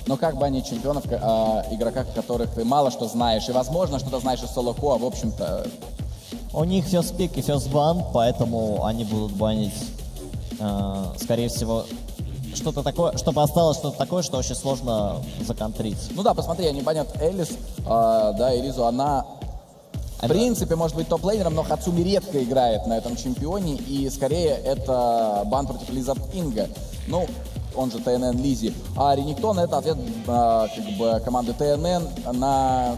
Но как банить чемпионов, игроках, которых ты мало что знаешь, и, возможно, что-то знаешь из соло-ко, а в общем-то... У них first pick и first ban, поэтому они будут банить, скорее всего, что-то такое, чтобы осталось что-то такое, что очень сложно законтрить. Ну да, посмотри, они банят Элис, да, Элизу, она... В принципе, может быть топ-лейнером, но Хацуми редко играет на этом чемпионе, и скорее это бан против Лизард Кинга. Ну, он же ТНН Лизи. А Рениктон — это ответ как бы команды ТНН на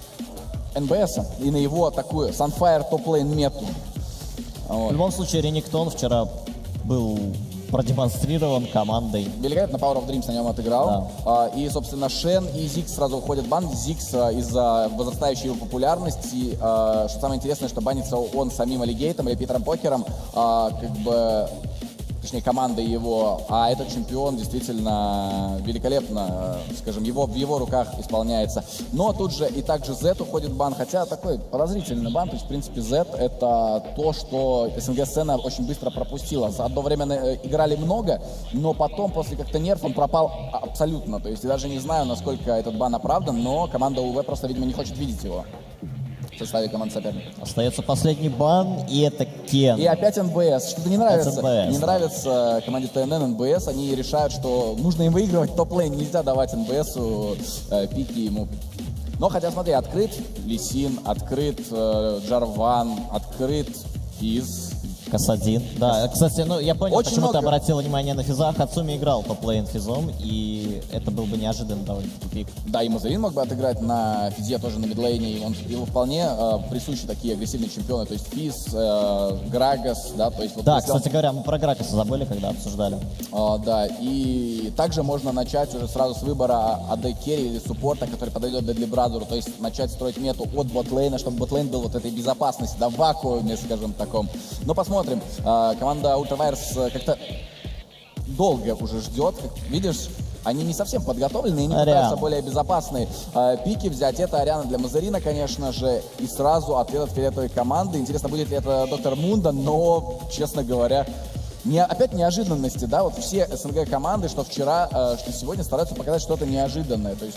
НБС и на его такую Sunfire топ-лейн мету. Вот. В любом случае, Рениктон вчера был продемонстрирован командой. Великолепно Power of Dreams на нем отыграл. Да. И, собственно, Шен и Зикс сразу уходят в бан. Зикс из-за возрастающей его популярности, что самое интересное, что банится он самим Аллигейтом или Питером Покером, как бы, точнее, командой его, а этот чемпион действительно великолепно, скажем, в его руках исполняется. Но тут же и также Z уходит в бан, хотя такой подозрительный бан, то есть, в принципе, Z — это то, что СНГ-сцена очень быстро пропустила. За одно время играли много, но потом, после как-то нерв, он пропал абсолютно. То есть, я даже не знаю, насколько этот бан оправдан, но команда УВ просто, видимо, не хочет видеть его в составе команд соперников. Остается последний бан, и это Кен. И опять НБС. Что-то не нравится. НБС, не нравится команде ТНН НБС. Они решают, что нужно им выигрывать топ-лейн. Нельзя давать НБСу пики ему. Но хотя, смотри, открыт Лисин, открыт Джарван, открыт Физ. Касадин. Да, кстати, ну я понял, Очень почему много. ты обратил внимание на Физа. Хацуми играл топ-лейн Физом, и это был бы неожиданно довольно пик. Да, и Мазарин мог бы отыграть на Физе, тоже на мидлейне. Его вполне присущи такие агрессивные чемпионы. То есть Физ, Грагас, да, то есть... Вот, да, кстати говоря, мы про Грагаса забыли, когда обсуждали. Да, и также можно начать уже сразу с выбора AD керри или суппорта, который подойдет Deadly Brother, то есть начать строить мету от ботлейна, чтобы ботлейн был вот этой безопасности, да, в вакууме, скажем, таком. Но посмотрим. Команда Ultravirus как-то долго уже ждет. Видишь, они не совсем подготовлены, и не пытаются более безопасные пики взять. Это Ариана для Мазарина, конечно же, и сразу ответ от фиолетовой команды. Интересно, будет ли это Доктор Мунда, но, честно говоря, опять неожиданности, да, вот все СНГ команды, что вчера, что сегодня, стараются показать что-то неожиданное. То есть,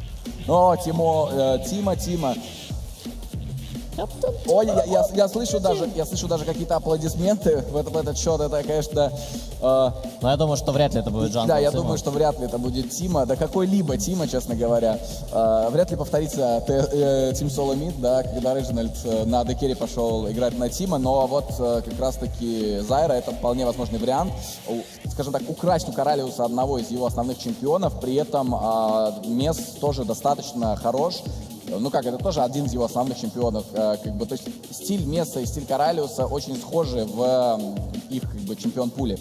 Тима. Ой, я слышу даже какие-то аплодисменты в этот счет. Это, конечно... Но я думаю, что вряд ли это будет Джангл. Да, я думаю, что вряд ли это будет Тима. Да какой-либо Тима, честно говоря. Вряд ли повторится Team Solo Mid, да, когда Реджинальд на AD керри пошел играть на Тима. Но вот как раз-таки Зайра — это вполне возможный вариант. Скажем так, украсть у Коралиуса одного из его основных чемпионов. При этом Мес тоже достаточно хорош. Ну как, это тоже один из его основных чемпионов. Как бы, то есть стиль Месса и стиль Коралиуса очень схожи в их как бы чемпион-пуле.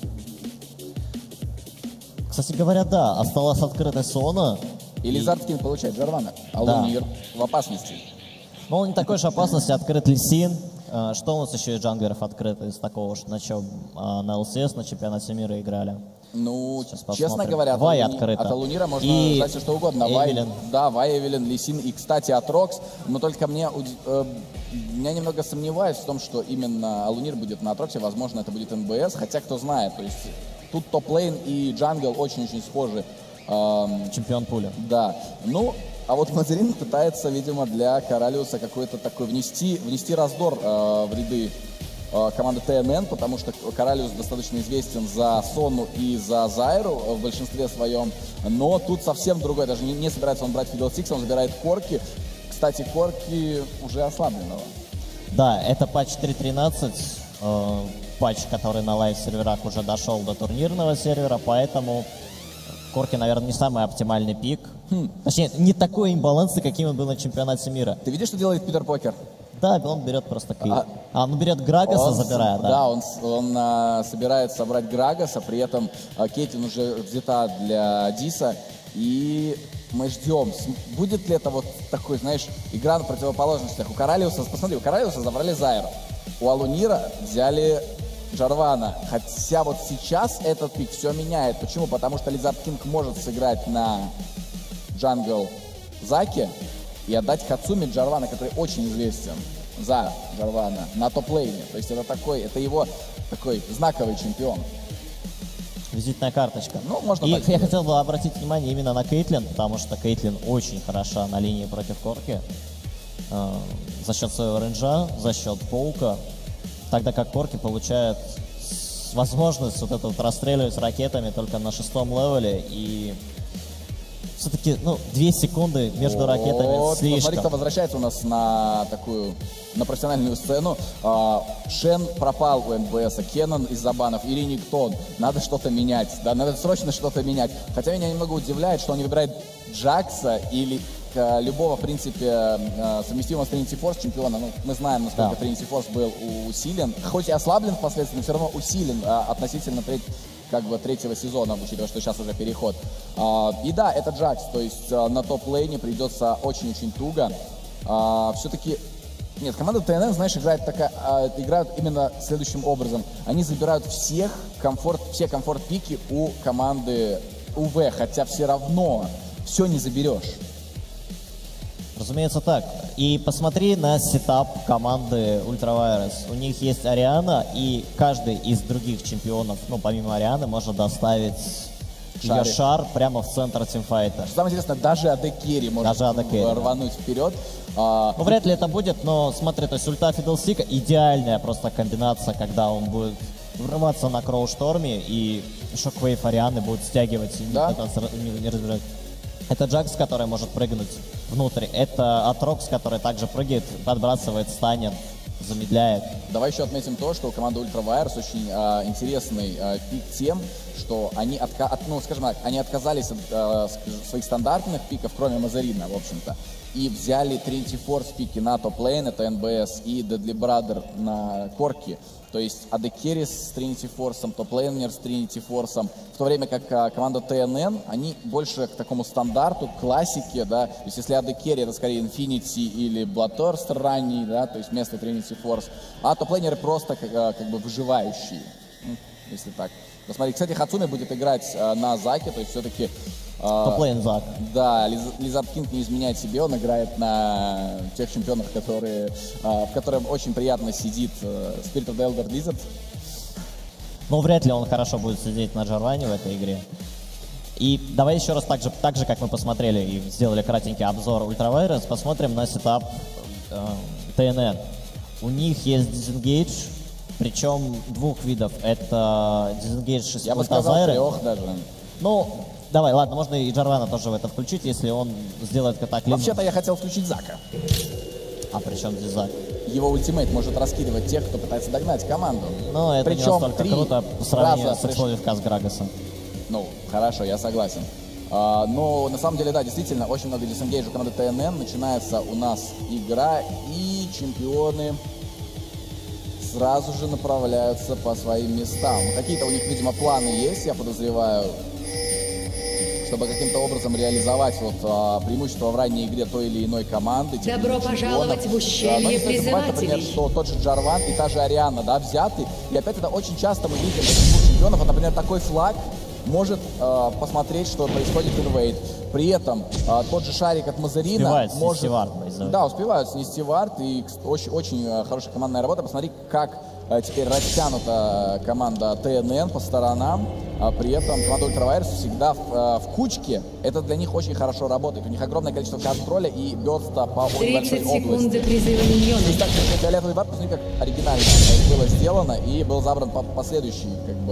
Кстати говоря, да, осталась открытая Сона. И Лизард Кинг получает Джарвана, а Лунир в опасности. Ну, он не такой же опасности, открыт Лисин. Что у нас еще из джанглеров открыто из такого, что на чем на ЛСС, на чемпионате мира играли? Ну, честно говоря, от Алунира можно ждать все что угодно. Вай, Эвелин, Лисин и, кстати, Атрокс. Но только меня немного сомневаюсь в том, что именно Алунир будет на Атроксе. Возможно, это будет НБС, хотя кто знает. То есть тут топ-лейн и джангл очень-очень схожи. Чемпион пуля. Да. Ну, а вот Мазарин пытается, видимо, для Коралиуса какой-то такой внести раздор в ряды команды ТНН, потому что Коралиус достаточно известен за Сону и за Зайру в большинстве своем, но тут совсем другой, даже не собирается он брать Fiddlesticks, он забирает Корки. Кстати, Корки уже ослабленного. Да, это патч 3.13, патч, который на лайв-серверах уже дошел до турнирного сервера, поэтому Корки, наверное, не самый оптимальный пик. Точнее, не такой имбаланс, каким он был на чемпионате мира. Ты видишь, что делает Питер Покер? Да, он берет просто он берет Грагаса, забирает, да? Да, он собирается собрать Грагаса, при этом Кейтлин уже взята для Диса, и мы ждем, будет ли это вот такой, знаешь, игра на противоположностях. У Коралиуса, посмотри, у Коралиуса забрали Зайра, у Алунира взяли Джарвана, хотя вот сейчас этот пик все меняет. Почему? Потому что Лизард Кинг может сыграть на джангл Заки и отдать Хацуми Джарвана, который очень известен за Джарвана на топ-лейне. То есть это его такой знаковый чемпион. Визитная карточка. Ну, можно и так я сказать. хотел бы обратить внимание именно на Кейтлин, потому что Кейтлин очень хороша на линии против Корки. За счет своего рейнджа, за счет паука. Тогда как Корки получает возможность вот это вот расстреливать ракетами только на 6-м левеле. И все-таки, 2 секунды между ракетами слишком. Смотри, кто возвращается у нас на профессиональную сцену. Шен пропал у НБС, Кеннон из-за банов или Никтон. Надо что-то менять, да, надо срочно что-то менять. Хотя меня немного удивляет, что он не выбирает Джакса или любого, в принципе, совместимого с Trinity Force чемпиона. Ну, мы знаем, насколько Trinity Force был усилен, хоть и ослаблен впоследствии, но все равно усилен относительно третьего сезона, учитывая, что сейчас уже переход. И да, это Джакс, то есть на топ-лейне придется очень-очень туго. Все-таки, нет, команда ТНН, знаешь, играют именно следующим образом. Они забирают все комфорт-пики у команды УВ, хотя все равно все не заберешь. Разумеется, так. И посмотри на сетап команды Ultravirus. У них есть Ариана, и каждый из других чемпионов, помимо Арианы, может доставить ее шар прямо в центр тимфайта. Самое интересное, даже AD Carry может рвануть вперед. Вряд ли это будет, но смотри, то есть ульта Фидлстика идеальная просто комбинация, когда он будет врываться на Кроушторме, и Шоквейв Арианы будет стягивать и не разбирать. Это Джакс, который может прыгнуть внутрь. Это Атрокс, который также прыгает, подбрасывает, станет, замедляет. Давай еще отметим то, что у команды Ultravirus очень интересный пик тем, что они, они отказались от своих стандартных пиков, кроме Мазарина, в общем-то, и взяли Trinity Force пики на топ-лейн, это НБС, и Deadly Brother на корки. То есть AD Carry с Trinity Force, топ-лейнер с Trinity Force, в то время как команда ТНН, они больше к такому стандарту, к классике, да, то есть если AD Carry это скорее Infinity или Bloodthirst ранний, да, то есть вместо Trinity Force, а топ-лейнеры просто как бы выживающие, если так. Посмотри, кстати, Хацуми будет играть на Заке, то есть все-таки... Топ-лейн Зак. Да, Лизард Кинг не изменяет себе, он играет на тех чемпионах, в которых очень приятно сидит Spirit of the Elder Lizard. Вряд ли он хорошо будет сидеть на Джарване в этой игре. И давай еще раз, так же, как мы посмотрели и сделали кратенький обзор Ultravirus, посмотрим на сетап ТНН. У них есть Disengage, причем двух видов. Это Disengage из Я бы сказал 3 даже. Давай, ладно, можно и Джарвана тоже в это включить, если он сделает катаклизм. Вообще-то я хотел включить Зака. А при чем здесь Зак? Его ультимейт может раскидывать тех, кто пытается догнать команду. Это причем не настолько круто по сравнению с эксплозивка с Грагасом. Хорошо, я согласен. Но на самом деле, да, действительно, очень много дисенгейджа у команды ТНН. Начинается у нас игра, и чемпионы сразу же направляются по своим местам. Какие-то у них, видимо, планы есть, я подозреваю, чтобы каким-то образом реализовать преимущество в ранней игре той или иной команды. Добро пожаловать в ущелье призывателей. Например, что тот же Джарван и та же Ариана, да, взяты. И опять это очень часто мы видим этих двух чемпионов. Например, такой флаг может посмотреть, что происходит инвейд. При этом тот же шарик от Мазарина может... успевают снести вард. И очень хорошая командная работа. Посмотри, как теперь растянута команда ТНН по сторонам. При этом команда Ultravirus всегда в кучке. Это для них очень хорошо работает. У них огромное количество контроля и бёрста по очень большой 30 секунд до призыва миньонов. Здесь также фиолетовый вард, посмотри, как оригинально было сделано. И был забран последующий,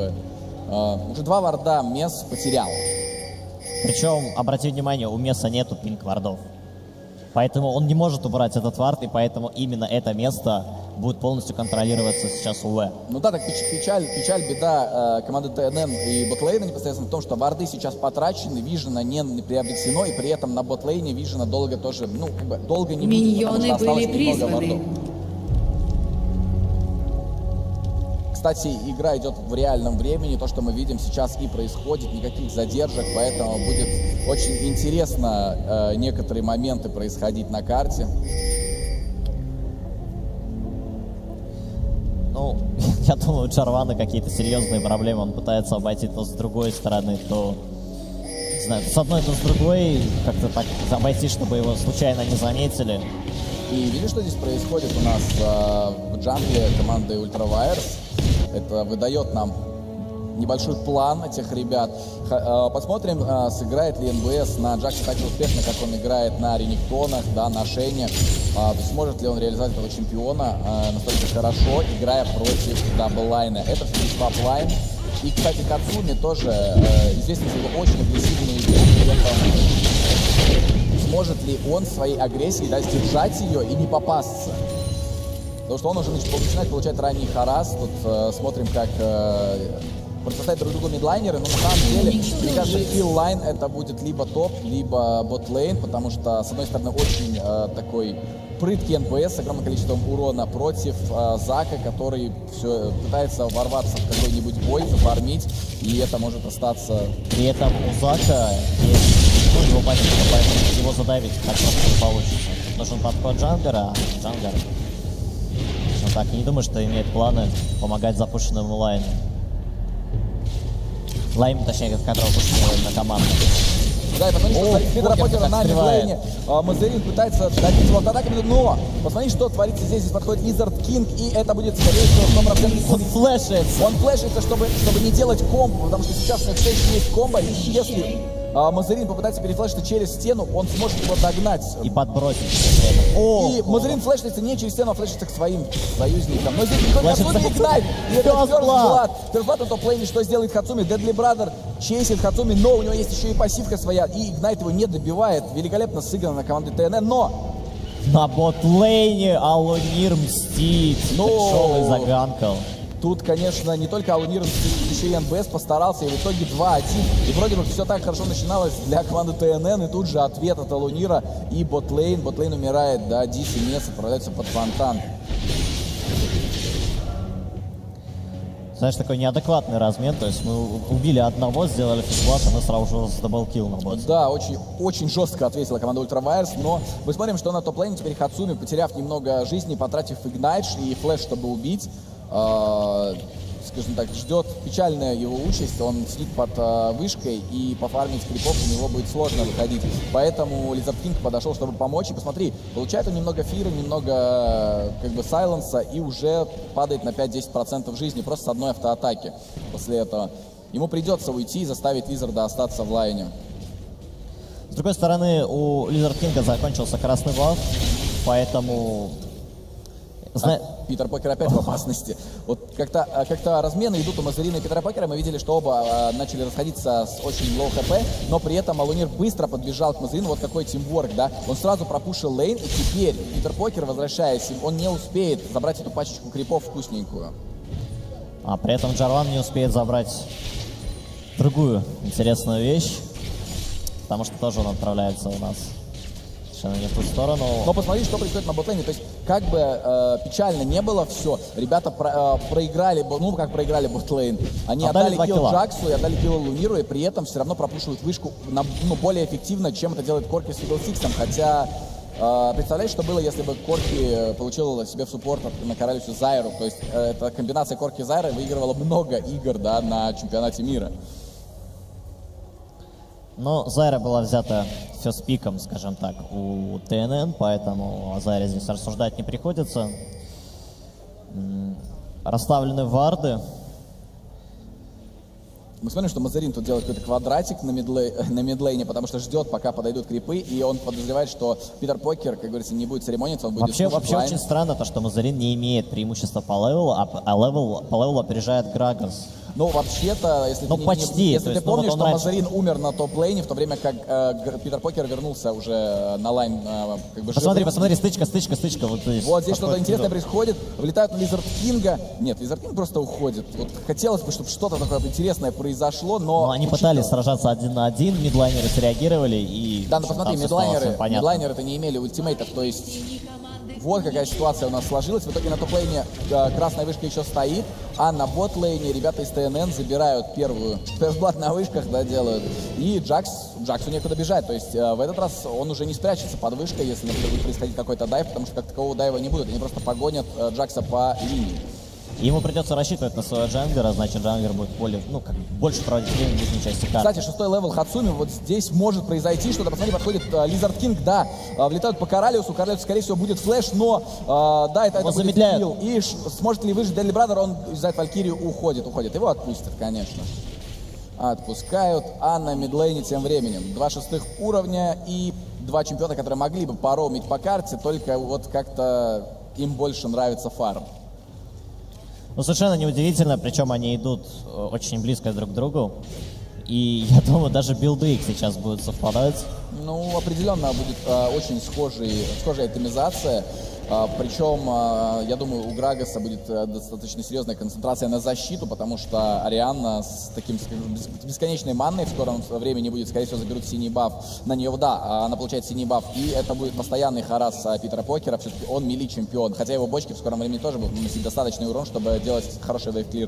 уже 2 варда Мес потерял. Причем, обрати внимание, у Меса нету пинг-вардов. Поэтому он не может убрать этот вард, и поэтому именно это место будет полностью контролироваться сейчас УВ. Так печаль, беда команды ТНН и ботлейна непосредственно в том, что варды сейчас потрачены, Вижена не приобретено, и при этом на ботлейне Вижена долго тоже, долго не будет, миньоны потому что были осталось немного призваны. вардов. Кстати, игра идет в реальном времени, то, что мы видим сейчас и происходит, никаких задержек, поэтому будет очень интересно некоторые моменты происходить на карте. Я думаю, у Джарвана какие-то серьезные проблемы, он пытается обойти то с другой стороны, то, не знаю, с одной, то с другой, как-то так обойти, чтобы его случайно не заметили. И видишь, что здесь происходит у нас в джангле команды Ultravirus? Это выдает нам небольшой план этих ребят. Посмотрим, сыграет ли НБС на Джаксе так же успешно, как он играет на Рениктонах, да, на Шене. То есть сможет ли он реализовать этого чемпиона настолько хорошо, играя против дабллайна. Это все свап-лайн. И, кстати, Кацуми тоже известен за его очень агрессивную игру. Сможет ли он своей агрессией, да, сдержать ее и не попасться? Потому что он уже начинает получать ранний харас. Тут смотрим, как противостоят друг другу мидлайнеры. Но на самом деле, мне кажется, килл-лайн это будет либо топ, либо бот-лейн. Потому что, с одной стороны, очень такой прыткий НБС с огромным количеством урона против Зака, который все пытается ворваться в какой-нибудь бой, зафармить. И это может остаться... При этом у Зака есть, ну, его пассивка, поэтому его задавить так просто не получится. Нужен подход Джангара, а Джангар... Так, не думаю, что имеет планы помогать запущенному лайну. Лайн, точнее, которого пушили на команду. Да, и посмотри, что творится Питера Покера на мидлейне. Мазерин пытается добить его атаками, но посмотри, что творится здесь. Здесь подходит Лизард Кинг, и это будет, скорее всего, 100%. Он флешится. Он флешится, чтобы не делать комбо, потому что сейчас на X6 есть комбо, и если Мазерин попытается перефлешиться через стену, он сможет его догнать. И подбросить. И Мазерин флешится не через стену, а флешится к своим союзникам. Но здесь никто не Хацуми игнайт. И это Фёрстблад. Фёрстблад на топ-лейне, что сделает Хацуми? Дедли Брадер чейсит Хацуми, но у него есть еще и пассивка своя. И игнайт его не добивает. Великолепно сыграно на команде ТНН, но... На бот-лейне Алунир мстит. Тяжелый заганкал. Тут, конечно, не только Алунир, еще и НБС постарался, и в итоге 2-1. И вроде бы все так хорошо начиналось для команды ТНН, и тут же ответ от Алунира и ботлейн. Ботлейн умирает, да, Дис и Нес отправляются под фонтан. Знаешь, такой неадекватный размен, то есть мы убили одного, сделали фишблат, и мы сразу же с даблкилл на боте. Да, очень жестко ответила команда Ультравайерс, но мы смотрим, что на топ-лейне теперь Хацуми, потеряв немного жизни, потратив игнайт и флеш, чтобы убить, скажем так, ждет печальная его участь. Он сидит под вышкой, и пофармить крипов у него будет сложно выходить. Поэтому Лизард Кинг подошел, чтобы помочь. И посмотри, получает он немного фира, немного как бы сайленса, и уже падает на 5-10% жизни просто с одной автоатаки. После этого ему придется уйти и заставить Лизарда остаться в лайне. С другой стороны, у Лизард Кинга закончился красный баф, поэтому... Питер Покер опять в опасности. Вот как-то размены идут у Мазерина и Питера Покера. Мы видели, что оба начали расходиться с очень лоу хп, но при этом Алунир быстро подбежал к Мазерину. Вот какой тимворк, да? Он сразу пропушил лейн, и теперь Питер Покер, возвращаясь, он не успеет забрать эту пачечку крипов вкусненькую. А при этом Джарван не успеет забрать другую интересную вещь, потому что тоже он отправляется у нас не в ту сторону. Но посмотри, что происходит на ботлейне. То есть, как бы печально не было все, ребята проиграли, ну как проиграли ботлейн. Они отдали килл Джаксу и отдали килл Луниру, и при этом все равно пропушивают вышку более эффективно, чем это делает Корки с Фидл Сиксом. Хотя, представляешь, что было, если бы Корки получил себе в суппорт на Королевсу Зайру. То есть, эта комбинация Корки и Зайры выигрывала много игр, да, на чемпионате мира. Но Зайра была взята все с пиком, скажем так, у ТНН, поэтому о Зайре здесь рассуждать не приходится. Расставлены варды. Мы смотрим, что Мазерин тут делает какой-то квадратик на мидлейне, потому что ждет, пока подойдут крипы, и он подозревает, что Питер Покер, как говорится, не будет церемониться, он будет Вообще очень странно то, что Мазерин не имеет преимущества по левелу, а по левелу опережает Грагас. Ну, вообще-то, если ты помнишь, что Мазерин умер на топ-лейне, в то время как Питер Покер вернулся уже на лайн, как бы... Посмотри, стычка. Вот здесь что-то интересное происходит. Влетают на Лизард Кинга. Нет, Лизард Кинг просто уходит. Вот хотелось бы, чтобы что-то такое интересное произошло, но... они пытались сражаться 1 на 1, мидлайнеры среагировали и... Да, но посмотри, мидлайнеры-то не имели ультимейтов, то есть... Вот какая ситуация у нас сложилась. В итоге на топ-лейне красная вышка еще стоит, а на бот-лейне ребята из ТНН забирают первую ферстблат на вышках, да, делают. И Джаксу некуда бежать. То есть в этот раз он уже не спрячется под вышкой, если, например, будет происходить какой-то дайв, потому что как такового дайва не будет. Они просто погонят Джакса по линии. И ему придется рассчитывать на своего джанглера, значит джанглер будет более, ну, как больше проводить время в нижней части карты. Кстати, 6-й левел Хацуми, вот здесь может произойти что-то. Посмотри, подходит Лизард Кинг, да, влетают по Коралиусу, Коралиус, скорее всего, будет флеш, но, да, это будет килл. И сможет ли выжить Deadly Brother, он взять Валькирию, уходит. Его отпустят, конечно. Отпускают, а на мидлейне тем временем 2 6-х уровня и 2 чемпиона, которые могли бы пороумить по карте, только вот как-то им больше нравится фарм. Ну, совершенно неудивительно, причем они идут очень близко друг к другу. И я думаю, даже билды их сейчас будут совпадать. Ну, определенно будет очень схожая айтемизация. Причем, я думаю, у Грагаса будет достаточно серьезная концентрация на защиту, потому что Арианна с таким бесконечной манной в скором времени будет, скорее всего, заберут синий баф на нее, да, она получает синий баф, и это будет постоянный харас Питера Покера, все-таки он мили-чемпион, хотя его бочки в скором времени тоже будут наносить достаточный урон, чтобы делать хороший вейв-клир.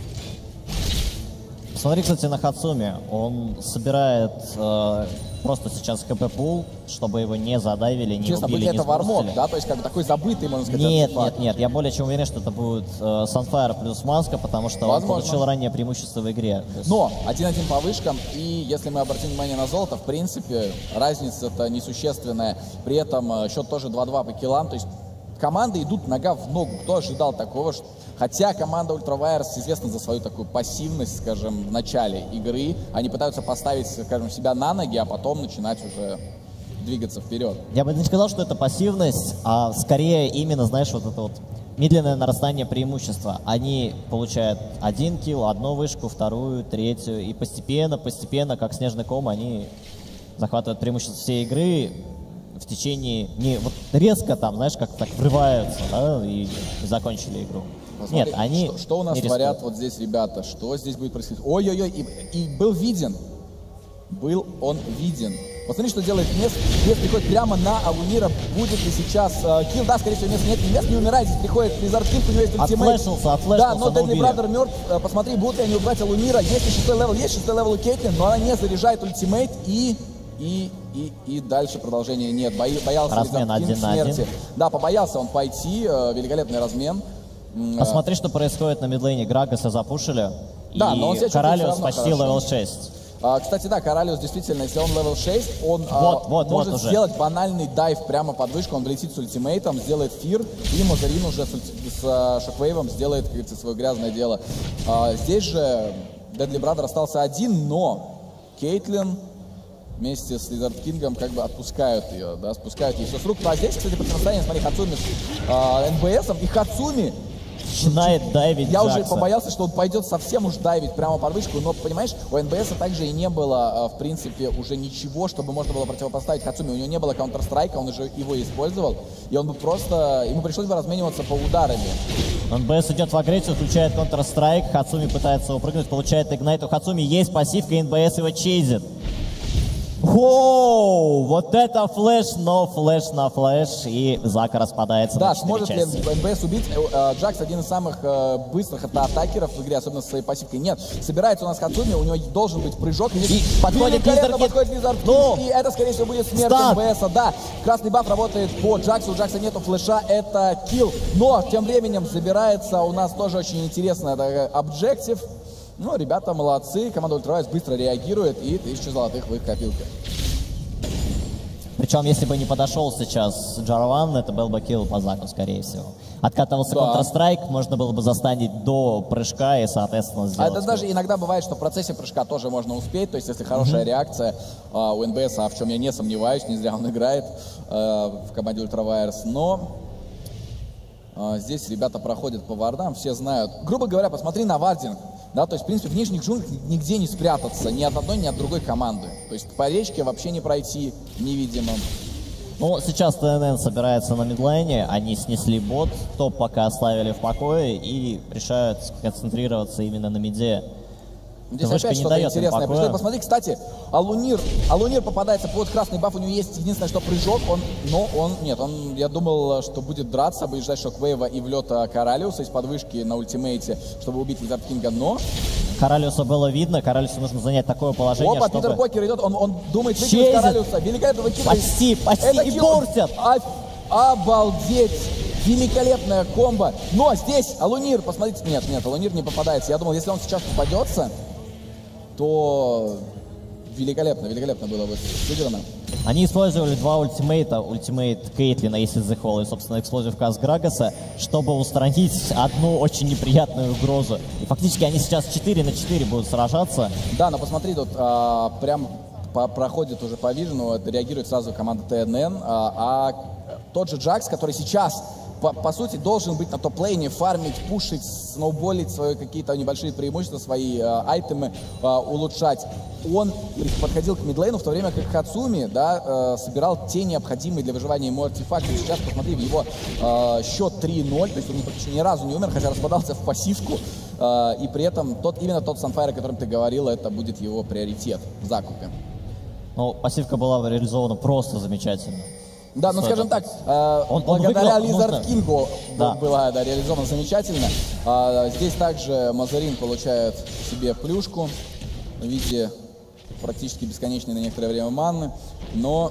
Смотри, кстати, на Хацуми. Он собирает просто сейчас ХП-пул, чтобы его не задавили, не Честно, убили, будет не это вармок, сбросили. да? То есть как бы такой забытый, можно сказать, Нет, артефакт. нет, я более чем уверен, что это будет Sunfire плюс Маска, потому что он получил ранее преимущество в игре. Но 1-1 по вышкам, и если мы обратим внимание на золото, в принципе, разница-то несущественная. При этом счет тоже 2-2 по киллам, то есть команды идут нога в ногу. Кто ожидал такого? Хотя команда Ультравайерс известна за свою такую пассивность, скажем, в начале игры. Они пытаются поставить, скажем, себя на ноги, а потом начинать уже двигаться вперед. Я бы не сказал, что это пассивность, а скорее именно, знаешь, вот это вот медленное нарастание преимущества. Они получают 1 килл, 1 вышку, 2, 3, и постепенно, как снежный ком, они захватывают преимущество всей игры в течение, не вот резко там, знаешь, как так врываются, да, и закончили игру. Посмотри, нет, они что у нас творят вот здесь ребята, что здесь будет происходить? Ой-ой-ой, и был он виден. Посмотри, что делает Месс. Месс приходит прямо на Алунира. Будет ли сейчас килл? Да, скорее всего, Месс нет. Месс не умирает. Здесь приходит Лизард Кинг, у него есть ультимейт. Да, но Deadly Brother мертв. Посмотри, будут ли они убрать Алунира. Есть 6-й левел, левел у Кейтлин, но она не заряжает ультимейт и дальше продолжения нет. Боялся Лизард Кинг смерти. Да, побоялся он пойти. Великолепный размен. Посмотри, что происходит на мидлейне. Грагаса запушили, да, и но он Коралиус почти левел 6. Кстати, да, Коралиус действительно, если он левел 6, он может сделать банальный дайв прямо под вышку, он влетит с ультимейтом, сделает фир, и Мазарин уже с шоквейвом сделает, как говорится, свое грязное дело. Здесь же Deadly Brother остался один, но Кейтлин вместе с Лизард Кингом как бы отпускают ее, да, спускают ее все с рук. А здесь, кстати, противостояние, смотри, Хацуми с НБСом, и Хацуми начинает дайвить Я Джакса. уже побоялся, что он пойдет совсем уж дайвить прямо под вышку, но, понимаешь, у НБСа также и не было, в принципе, уже ничего, чтобы можно было противопоставить Хацуми. У него не было Counter-Strike, он уже его использовал, и он бы просто, ему пришлось бы размениваться по ударами. НБС идет в агрессию, включает Counter-Strike, Хацуми пытается упрыгнуть, получает игнайт, у Хацуми есть пассивка, и НБС его чейзит. Воу, вот это флеш, но флеш на флеш, и Зака распадается на 4 сможет ли части. НБС убить? Джакс один из самых быстрых атакеров в игре, особенно со своей пассивкой. Нет, собирается у нас Хацуми, у него должен быть прыжок. И подходит Лизард Кинг, и это, скорее всего, будет смерть НБСа. Да, красный баф работает по Джаксу, у Джакса нету флеша, это килл. Но тем временем забирается у нас тоже очень интересно, это объектив. Ну, ребята молодцы, команда Ультравайс быстро реагирует, и 1000 золотых в их копилке. Причем, если бы не подошел сейчас Джарван, это был бы килл по Заку, скорее всего. Откатывался Counter-Strike, можно было бы застанить до прыжка и, соответственно, сделать. А это даже иногда бывает, что в процессе прыжка тоже можно успеть, то есть если хорошая реакция у НБС, в чем я не сомневаюсь, не зря он играет в команде Ультравайерс, но здесь ребята проходят по вардам, все знают. Грубо говоря, посмотри на вардинг. Да, то есть, в принципе, в нижних джунглях нигде не спрятаться, ни от одной, ни от другой команды. То есть по речке вообще не пройти невидимым. Ну, сейчас ТНН собирается на мидлайне, они снесли бот, топ пока оставили в покое и решают сконцентрироваться именно на миде. Здесь опять что-то интересное. Пришлось посмотреть, кстати, Алунир попадается под красный баф, у него есть единственное, что прыжок, я думал, что будет драться, будет ждать шоквейва и влет Коралиуса из подвышки на ультимейте, чтобы убить Лизард Кинга, но... Коралиуса было видно, Коралиусу нужно занять такое положение, Опа, чтобы... Питер Покер идет, он думает выкинуть Коралиуса, великолепно выкидывает. Почти, и борсят! Обалдеть! великолепная комбо. Но здесь Алунир, посмотрите, нет, Алунир не попадается. Я думал, если он сейчас попадется, то великолепно было бы сыграно. Они использовали два ультимейта, ультимейт Кейтлина, если The Hall, и, собственно, Explosive Cast Грагаса, чтобы устранить одну очень неприятную угрозу. И фактически они сейчас 4 на 4 будут сражаться. Да, но посмотри, тут прям проходит уже по Вижену, реагирует сразу команда ТНН, а тот же Джакс, который сейчас, по сути, должен быть на топ-лейне, фармить, пушить, сноуболить свои какие-то небольшие преимущества, свои айтемы улучшать. Он подходил к мидлейну, в то время как Хацуми, да, собирал те необходимые для выживания ему артефакты. Сейчас, посмотри, в его счет 3-0, то есть он практически ни разу не умер, хотя распадался в пассивку. И при этом именно тот Sunfire, о котором ты говорил, это будет его приоритет в закупе. Ну, пассивка была реализована просто замечательно. Да, ну скажем так, благодаря Лизард Кингу была реализована замечательно. Здесь также Мазарин получает себе плюшку в виде практически бесконечной на некоторое время манны. Но,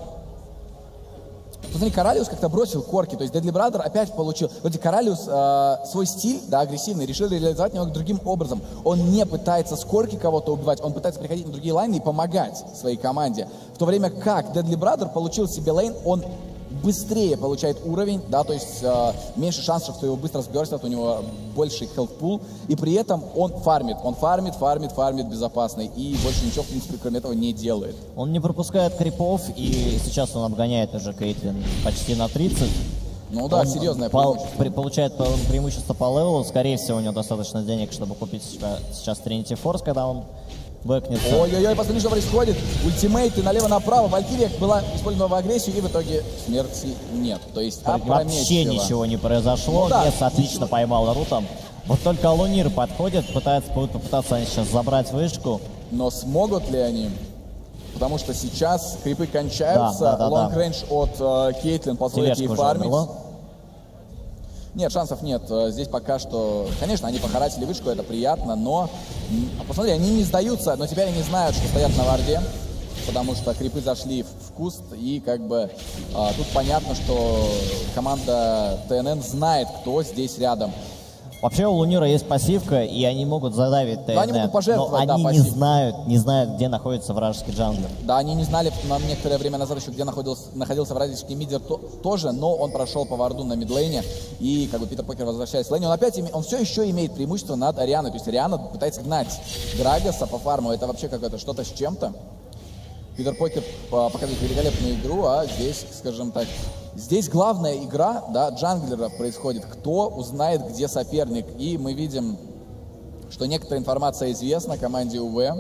посмотри, Коралиус как-то бросил корки, то есть Deadly Brother опять получил. Вроде Коралиус свой стиль, да, агрессивный, решил реализовать немного другим образом. Он не пытается с корки кого-то убивать, он пытается приходить на другие лайны и помогать своей команде. В то время как Deadly Brother получил себе лейн, он быстрее получает уровень, да, то есть меньше шансов, что его быстро сберстят, у него больше хелфпул, и при этом он фармит безопасно, и больше ничего, в принципе, кроме этого не делает. Он не пропускает крипов, и сейчас он обгоняет уже Кейтлин почти на 30. Ну да, серьезное преимущество. Получает преимущество по левелу, скорее всего, у него достаточно денег, чтобы купить сейчас Trinity Force, когда он бэкнется. Ой-ой-ой, посмотри, что происходит. Ультимейты налево-направо. Валькирия была использована в агрессию, и в итоге смерти нет. То есть вообще ничего не произошло. Ну, да. Нес отлично поймал Рутом. Вот только Алунир подходит, будут попытаться они сейчас забрать вышку. Но смогут ли они? Потому что сейчас крипы кончаются. Лонг-рейндж от Кейтлин позволит ей фармить. Нет, шансов нет. Здесь пока что... Конечно, они похаратили вышку, это приятно, но... Посмотри, они не сдаются, но теперь они знают, что стоят на варде, потому что крипы зашли в куст, и как бы тут понятно, что команда ТНН знает, кто здесь рядом. Вообще у Лунира есть пассивка, и они могут задавить ТНН, да, они могут пожертвовать, но они не знают, где находится вражеский джанглер. Да, они не знали некоторое время назад еще, где находился вражеский мидер тоже, но он прошел по варду на мидлейне, и как бы Питер Покер возвращается в лейне. Он все еще имеет преимущество над Арианой, то есть Ариана пытается гнать Грагаса по фарму, это вообще какое-то что-то с чем-то. Питер Покер показывает великолепную игру, а здесь, скажем так, здесь главная игра, да, джанглеров происходит, кто узнает, где соперник. И мы видим, что некоторая информация известна команде УВ.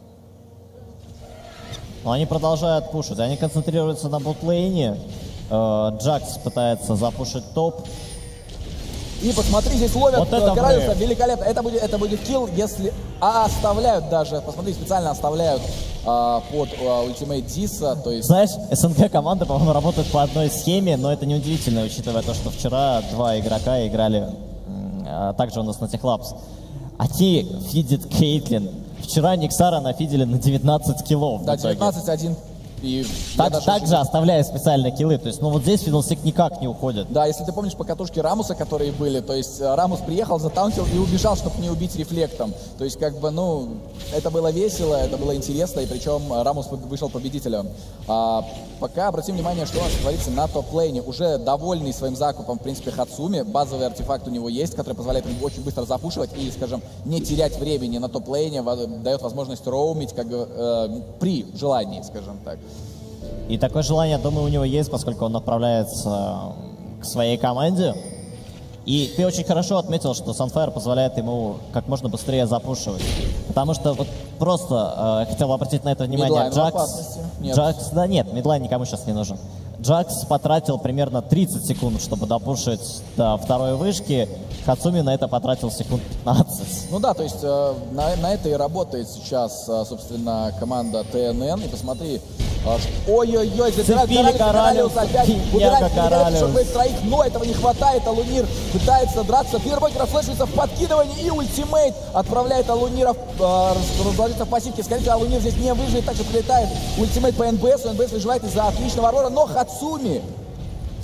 Но они продолжают пушить, они концентрируются на ботлейне. Джакс пытается запушить топ. И посмотри, здесь ловят вот Коралиуса, великолепно. Это будет килл, если... оставляют даже, посмотри, специально оставляют под ультимейт Диса, то есть... Знаешь, СНГ команда, по-моему, работает по одной схеме, но это неудивительно, учитывая то, что вчера два игрока играли также у нас на Техлапс. Они фидят Кейтлин. Вчера Никсара нафидели на 19 киллов. Да, 19-1. Также оставляя специально киллы. То есть, ну вот здесь Фидлстик никак не уходит. Да, если ты помнишь покатушки Рамуса, которые были, то есть Рамус приехал, затаунтил и убежал, чтобы не убить рефлектом. То есть, как бы, ну, это было весело, это было интересно, и причем Рамус вышел победителем. Пока обратим внимание, что у нас творится на топ-лейне. Уже довольный своим закупом, в принципе, Хацуми. Базовый артефакт у него есть, который позволяет ему очень быстро запушивать и, скажем, не терять времени на топ-лейне, дает возможность роумить, как бы, при желании, скажем так. И такое желание, думаю, у него есть, поскольку он отправляется к своей команде. И ты очень хорошо отметил, что Sunfire позволяет ему как можно быстрее запушивать. Потому что вот просто хотел обратить на это внимание. Джакс, да нет, мидлайн никому сейчас не нужен. Джакс потратил примерно 30 секунд, чтобы допушить до второй вышки. Хацуми на это потратил секунд 15. Ну да, то есть на это и работает сейчас, собственно, команда ТНН. И посмотри, ой-ой-ой, забирает Коралиус опять. Убирает Шоквейв троих, но этого не хватает. Алунир пытается драться. Питер Покер расфлешивается в подкидывании, и ультимейт отправляет Алунира разложиться в пассивке. Скорее всего, Алунир здесь не выживет, также прилетает ультимейт по НБС. НБС выживает из-за отличного Аврора, но Хацуми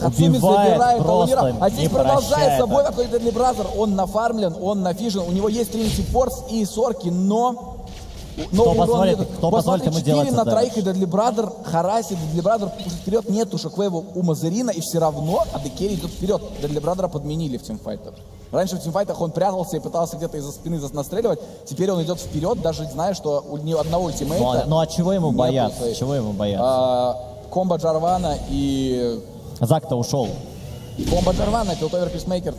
Хацуми забирает Алунира, а здесь не продолжается бой, прощает. какой Дедли Бразер. Он нафармлен, он нафижен, у него есть Тринити Форс и Сорки, но Кто позволит ему делать 4 на это? троих, и Дедли Бразер харасит, Дедли Бразер пушит вперед, нету шоквейва у Мазерина, и все равно Адекери идет вперед. Дедли Бразера подменили в тимфайтах. Раньше в тимфайтах он прятался и пытался где-то из-за спины настреливать, теперь он идет вперед, даже зная, что у ни одного ультимейта. Ну а чего ему бояться? Чего ему бояться? Комбо Джарвана и... Зак-то ушел. Комбо Джарвана, Пилтовер Писмейкер.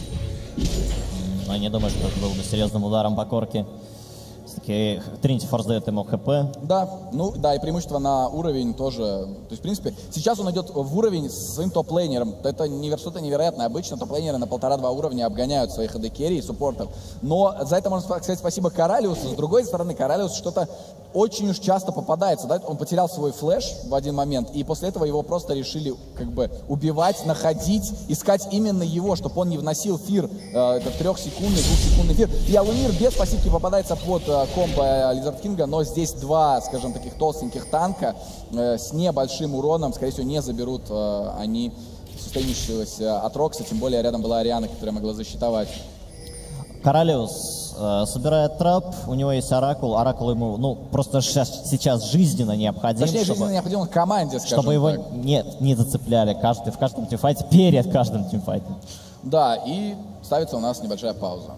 Но не думаю, что это было бы серьезным ударом по корке. Все-таки Тринити Форс дает ему ХП. Да, ну да, и преимущество на уровень тоже. То есть, в принципе, сейчас он идет в уровень с своим топ-лейнером. Это что-то невероятное. Обычно топ-лейнеры на 1,5-2 уровня обгоняют своих AD-керри и суппортов. Но за это можно сказать спасибо Коралиусу. С другой стороны, Коралиус что-то очень уж часто попадается. Да? Он потерял свой флеш в один момент, и после этого его просто решили как бы убивать, находить, искать именно его, чтобы он не вносил фир, это 3-секундный, 2-секундный фир. И Алунир без пассивки попадается под комбо Лизард Кинга, но здесь два, скажем, таких толстеньких танка с небольшим уроном, скорее всего, не заберут они состоящегося от Рокса, тем более рядом была Ариана, которая могла засчитовать. Коралиус собирает трап, у него есть Оракул. Оракул ему, ну, просто сейчас жизненно необходим. Точнее, жизненно необходим команде, скажем чтобы его так. не зацепляли в каждом тимфайте, перед каждым тимфайтом. Да, и ставится у нас небольшая пауза.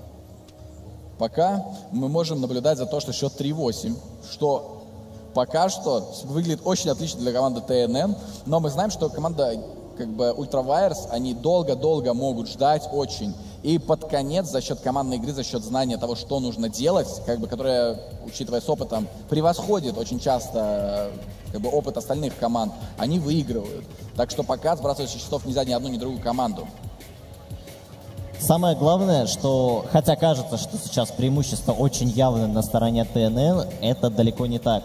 Пока мы можем наблюдать за то, что счет 3-8, что пока что выглядит очень отлично для команды ТНН, но мы знаем, что команда как бы Ультравайерс, они долго-долго могут ждать очень. И под конец, за счет командной игры, за счет знания того, что нужно делать, как бы, которое, учитывая с опытом, превосходит очень часто как бы, опыт остальных команд, они выигрывают. Так что пока сбрасывать со счетов нельзя ни одну, ни другую команду. Самое главное, что, хотя кажется, что сейчас преимущество очень явно на стороне ТНН, это далеко не так.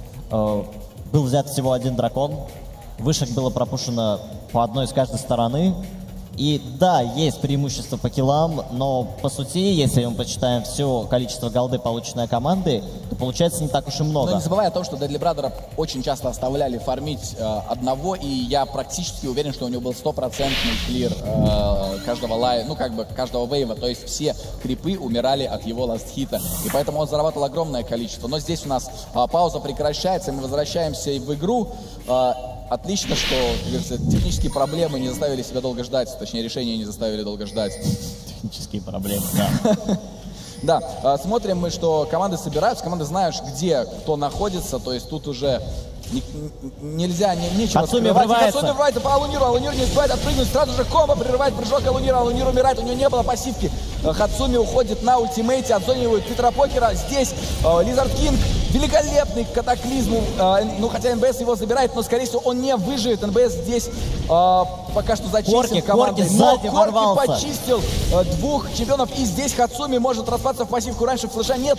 Был взят всего один дракон, вышек было пропущено по одной с каждой стороны. И да, есть преимущество по киллам, но по сути, если мы почитаем все количество голды, полученной командой, то получается не так уж и много. Но не забывая о том, что Дедли Бразера очень часто оставляли фармить одного, и я практически уверен, что у него был 100% клир каждого лая, ну как бы каждого вейва, то есть все крипы умирали от его ласт-хита, и поэтому он зарабатывал огромное количество. Но здесь у нас пауза прекращается, мы возвращаемся в игру. Отлично, что, как говорится, технические проблемы не заставили себя долго ждать, точнее, решения не заставили долго ждать. Технические проблемы, да. Да, смотрим мы, что команды собираются, команды знают, где кто находится, то есть тут уже нельзя, нечего Хацуми скрывать. врывается. Хацуми врывается по Алуниру, Алунир не успевает отпрыгнуть, сразу же комбо прерывает прыжок Алунира, Алунир умирает, у него не было пассивки. Хацуми уходит на ультимейте, отзонивают Питера Покера, здесь Лизард Кинг, великолепный катаклизм, ну хотя НБС его забирает, но скорее всего он не выживет, НБС здесь пока что зачистил командой, но Корки почистил двух чемпионов, и здесь Хацуми может распаться в пассивку, раньше флеша нет.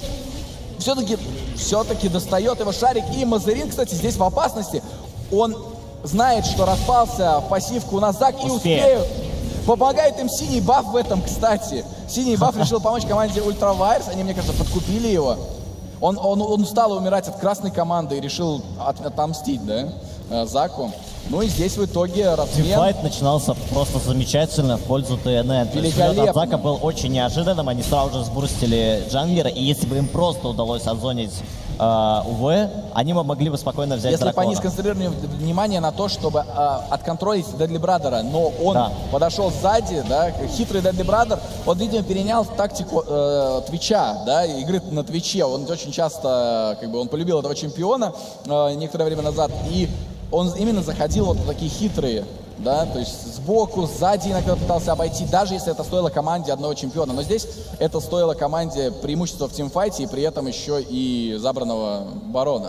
Все-таки достает его шарик. И Мазерин, кстати, здесь в опасности. Он знает, что распался в пассивку на Зак и успеют. Помогает им синий баф в этом, кстати. Синий баф решил помочь команде Ультравайерс. Они, мне кажется, подкупили его. Он устал умирать от красной команды и решил отомстить, да, Заку. Ну и здесь в итоге размен. Тимфайт начинался просто замечательно в пользу ТНН. Великолепно. От Зака был очень неожиданным, они сразу же сбрустили джанглера, и если бы им просто удалось отзонить УВ, они могли бы спокойно взять дракона. Если бы они сконцентрировали внимание на то, чтобы отконтролить Дедли Бразера, но он подошел сзади, да, хитрый Дедли Бразер, он, видимо, перенял тактику Твича, да, игры на Твиче. Он очень часто, как бы, он полюбил этого чемпиона некоторое время назад, и он именно заходил вот в такие хитрые, да, то есть сбоку, сзади иногда пытался обойти, даже если это стоило команде одного чемпиона. Но здесь это стоило команде преимущества в тимфайте и при этом еще и забранного барона.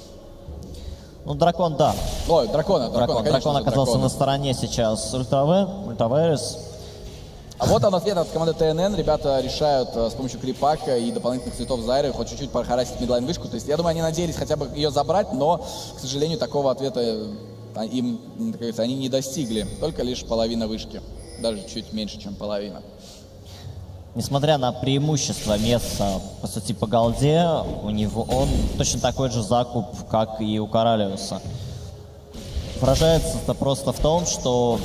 Ну, дракон, да. Ой, дракон оказался на стороне сейчас Ультравайерс. А вот он ответ от команды ТНН. Ребята решают с помощью крипака и дополнительных цветов Зайры хоть чуть-чуть прохарасить мидлайн вышку. То есть, я думаю, они надеялись хотя бы ее забрать, но, к сожалению, такого ответа им, как говорится, они не достигли. Только лишь половина вышки. Даже чуть меньше, чем половина. Несмотря на преимущество места, по сути, по голде, у него он точно такой же закуп, как и у Коралиуса. Выражается это просто в том, что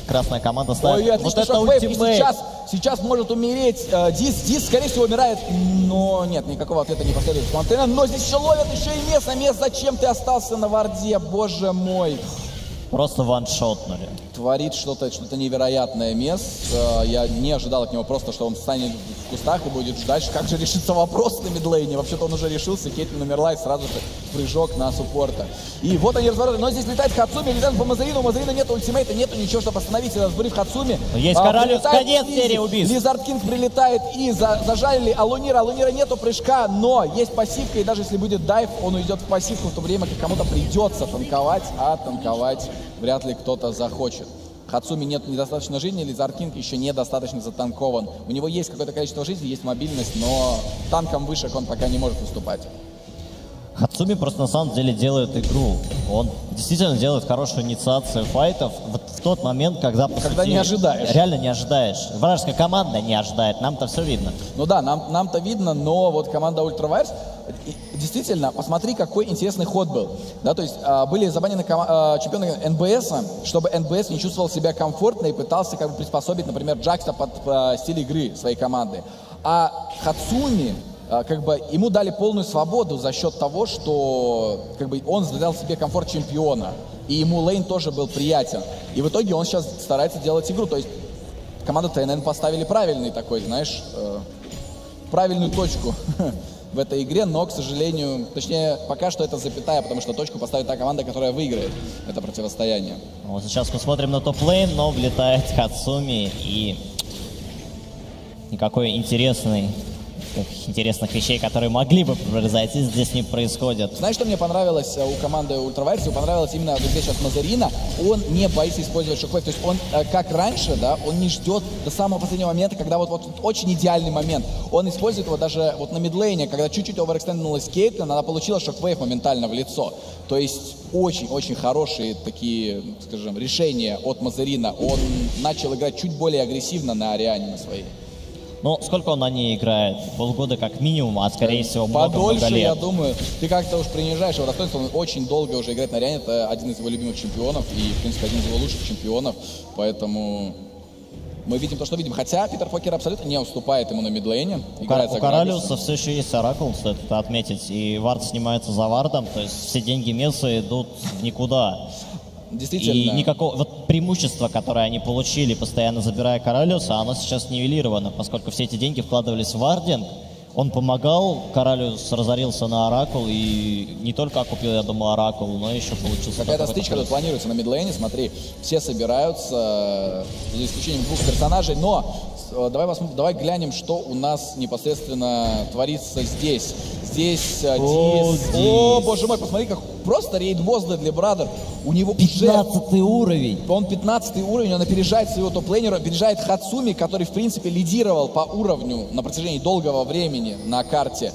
красная команда ставит. Ой, Вот отлично, это Шоквейв, и ультимейт. сейчас может умереть Дис, скорее всего, умирает, но нет, никакого ответа не последует. Но здесь еще ловят, еще и Месс, зачем ты остался на варде, боже мой. Просто ваншотнули. Творит что-то невероятное Месс. Я не ожидал от него просто, что он встанет в кустах и будет ждать, как же решится вопрос на мидлейне. Вообще-то он уже решился, Кейтлин умерла и сразу же прыжок на суппорта. И вот они развороты, но здесь летает Хацуми, летает по Мазарину, у Мазарина нет ультимейта, нету ничего, чтобы остановить этот взрыв Хацуми. Есть Королев, конец серии убийств. Лизард Кинг прилетает и зажалили Алунира. Алунира нету прыжка, но есть пассивка, и даже если будет дайв, он уйдет в пассивку, в то время как кому-то придется танковать, а танковать вряд ли кто-то захочет. Хацуми нет недостаточно жизни, Лизард Кинг еще недостаточно затанкован. У него есть какое-то количество жизни, есть мобильность, но танком вышек он пока не может выступать. Хацуми просто на самом деле делает игру. Он действительно делает хорошую инициацию файтов вот в тот момент, когда не ожидаешь. Реально не ожидаешь. Вражеская команда не ожидает, нам-то все видно. Ну да, нам-то видно, но вот команда Ультравайрс, действительно, посмотри, какой интересный ход был. Да, то есть были забанены чемпионы НБС, чтобы НБС не чувствовал себя комфортно и пытался как бы приспособить, например, Джакса под стиль игры своей команды. А Хацуми, как бы ему дали полную свободу за счет того, что как бы он задал себе комфорт чемпиона. И ему лейн тоже был приятен. И в итоге он сейчас старается делать игру. То есть команда ТНН поставили правильный такой, знаешь, правильную точку в этой игре, но, к сожалению, точнее, пока что это запятая, потому что точку поставит та команда, которая выиграет это противостояние. Вот сейчас мы смотрим на топ-лейн, но влетает Хацуми, и никакой интересных вещей, которые могли бы произойти, здесь не происходят. Знаешь, что мне понравилось у команды Ультравайрс? Мне понравилось именно вот здесь сейчас Мазарина. Он не боится использовать шоквейв. То есть он, как раньше, да, он не ждет до самого последнего момента, когда вот очень идеальный момент. Он использует его даже вот на мидлейне, когда чуть-чуть оверэкстенднулась Кейтлин, она получила шоквейв моментально в лицо. То есть очень-очень хорошие такие, скажем, решения от Мазарина. Он начал играть чуть более агрессивно на Ариане на своей. Ну, сколько он на ней играет? Полгода как минимум, а скорее всего много-много лет. Подольше, я думаю. Ты как-то уж принижаешь его достоинство. Он очень долго уже играет на Ариане. Это один из его любимых чемпионов и, в принципе, один из его лучших чемпионов. Поэтому мы видим то, что видим. Хотя Питер Покер абсолютно не уступает ему на мидлейне. У Королиуса все еще есть Оракул, стоит это отметить. И Вард снимается за Вардом. То есть все деньги Месса идут в никуда. Действительно. И никакого вот преимущества, которое они получили, постоянно забирая Королиуса, оно сейчас нивелировано, поскольку все эти деньги вкладывались в Вардинг. Он помогал, Королиус разорился на Оракул и не только окупил, я думаю, Оракул, но еще получился... Какая-то стычка тут планируется на мидлейне, смотри, все собираются, за исключением двух персонажей, но давай глянем, что у нас непосредственно творится здесь. Здесь Дис. О, боже мой, посмотри, как просто рейд-босс для Брадер. У него 15-й уровень. Он 15-й уровень, он опережает своего топ-лейнера, опережает Хацуми, который, в принципе, лидировал по уровню на протяжении долгого времени на карте.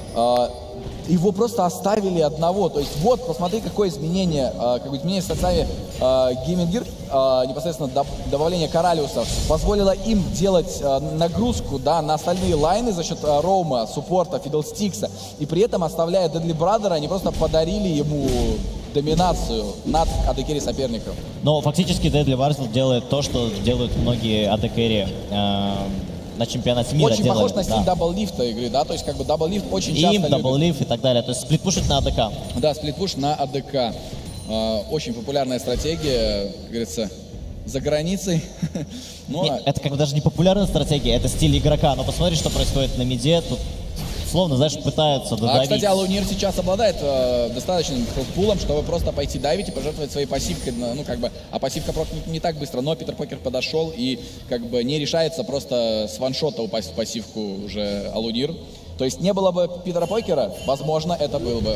Его просто оставили одного. То есть вот, посмотри, какое изменение, в составе Gaming Gear, непосредственно добавление Королиуса позволило им делать нагрузку, да, на остальные лайны за счет Роума, суппорта, Фидлстикса. И при этом, оставляя Дедли Брадера, они просто подарили ему доминацию над AD-керри соперников. Но фактически Дедли Брадер делает то, что делают многие AD-керри на чемпионате мира. Очень похож на стиль дабллифта игры, да, то есть как бы дабллифт очень часто любит. Дабллифт и так далее, то есть сплитпушить на АДК. Да, сплитпуш на АДК. Очень популярная стратегия, как говорится, за границей. Нет, это как бы даже не популярная стратегия, это стиль игрока. Но посмотри, что происходит на миде, тут словно, знаешь, пытаются додавить. Кстати, Алунир сейчас обладает достаточным хелпулом, чтобы просто пойти дайвить и пожертвовать своей пассивкой. Ну, как бы, а пассивка просто не так быстро, но Питер Покер подошел и как бы не решается просто с ваншота упасть в пассивку уже Алунир. То есть не было бы Питера Покера, возможно, это был бы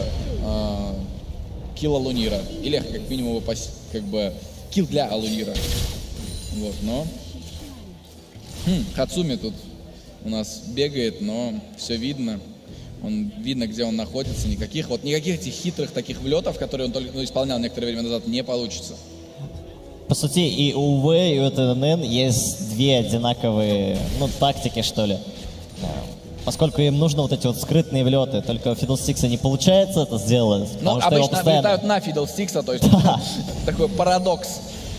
килл Алунира. Или как минимум как бы килл для Алунира. Вот, но... Хацуми тут у нас бегает, но все видно. Видно, где он находится. Никаких этих хитрых таких влетов, которые он только исполнял некоторое время назад, не получится. По сути, и у УВ, и у ТНН есть две одинаковые, тактики, что ли. Поскольку им нужно вот эти вот скрытные влеты, только у Фидлстикса не получается это сделать. Но обычно летают на Фидлстикса, то есть такой парадокс.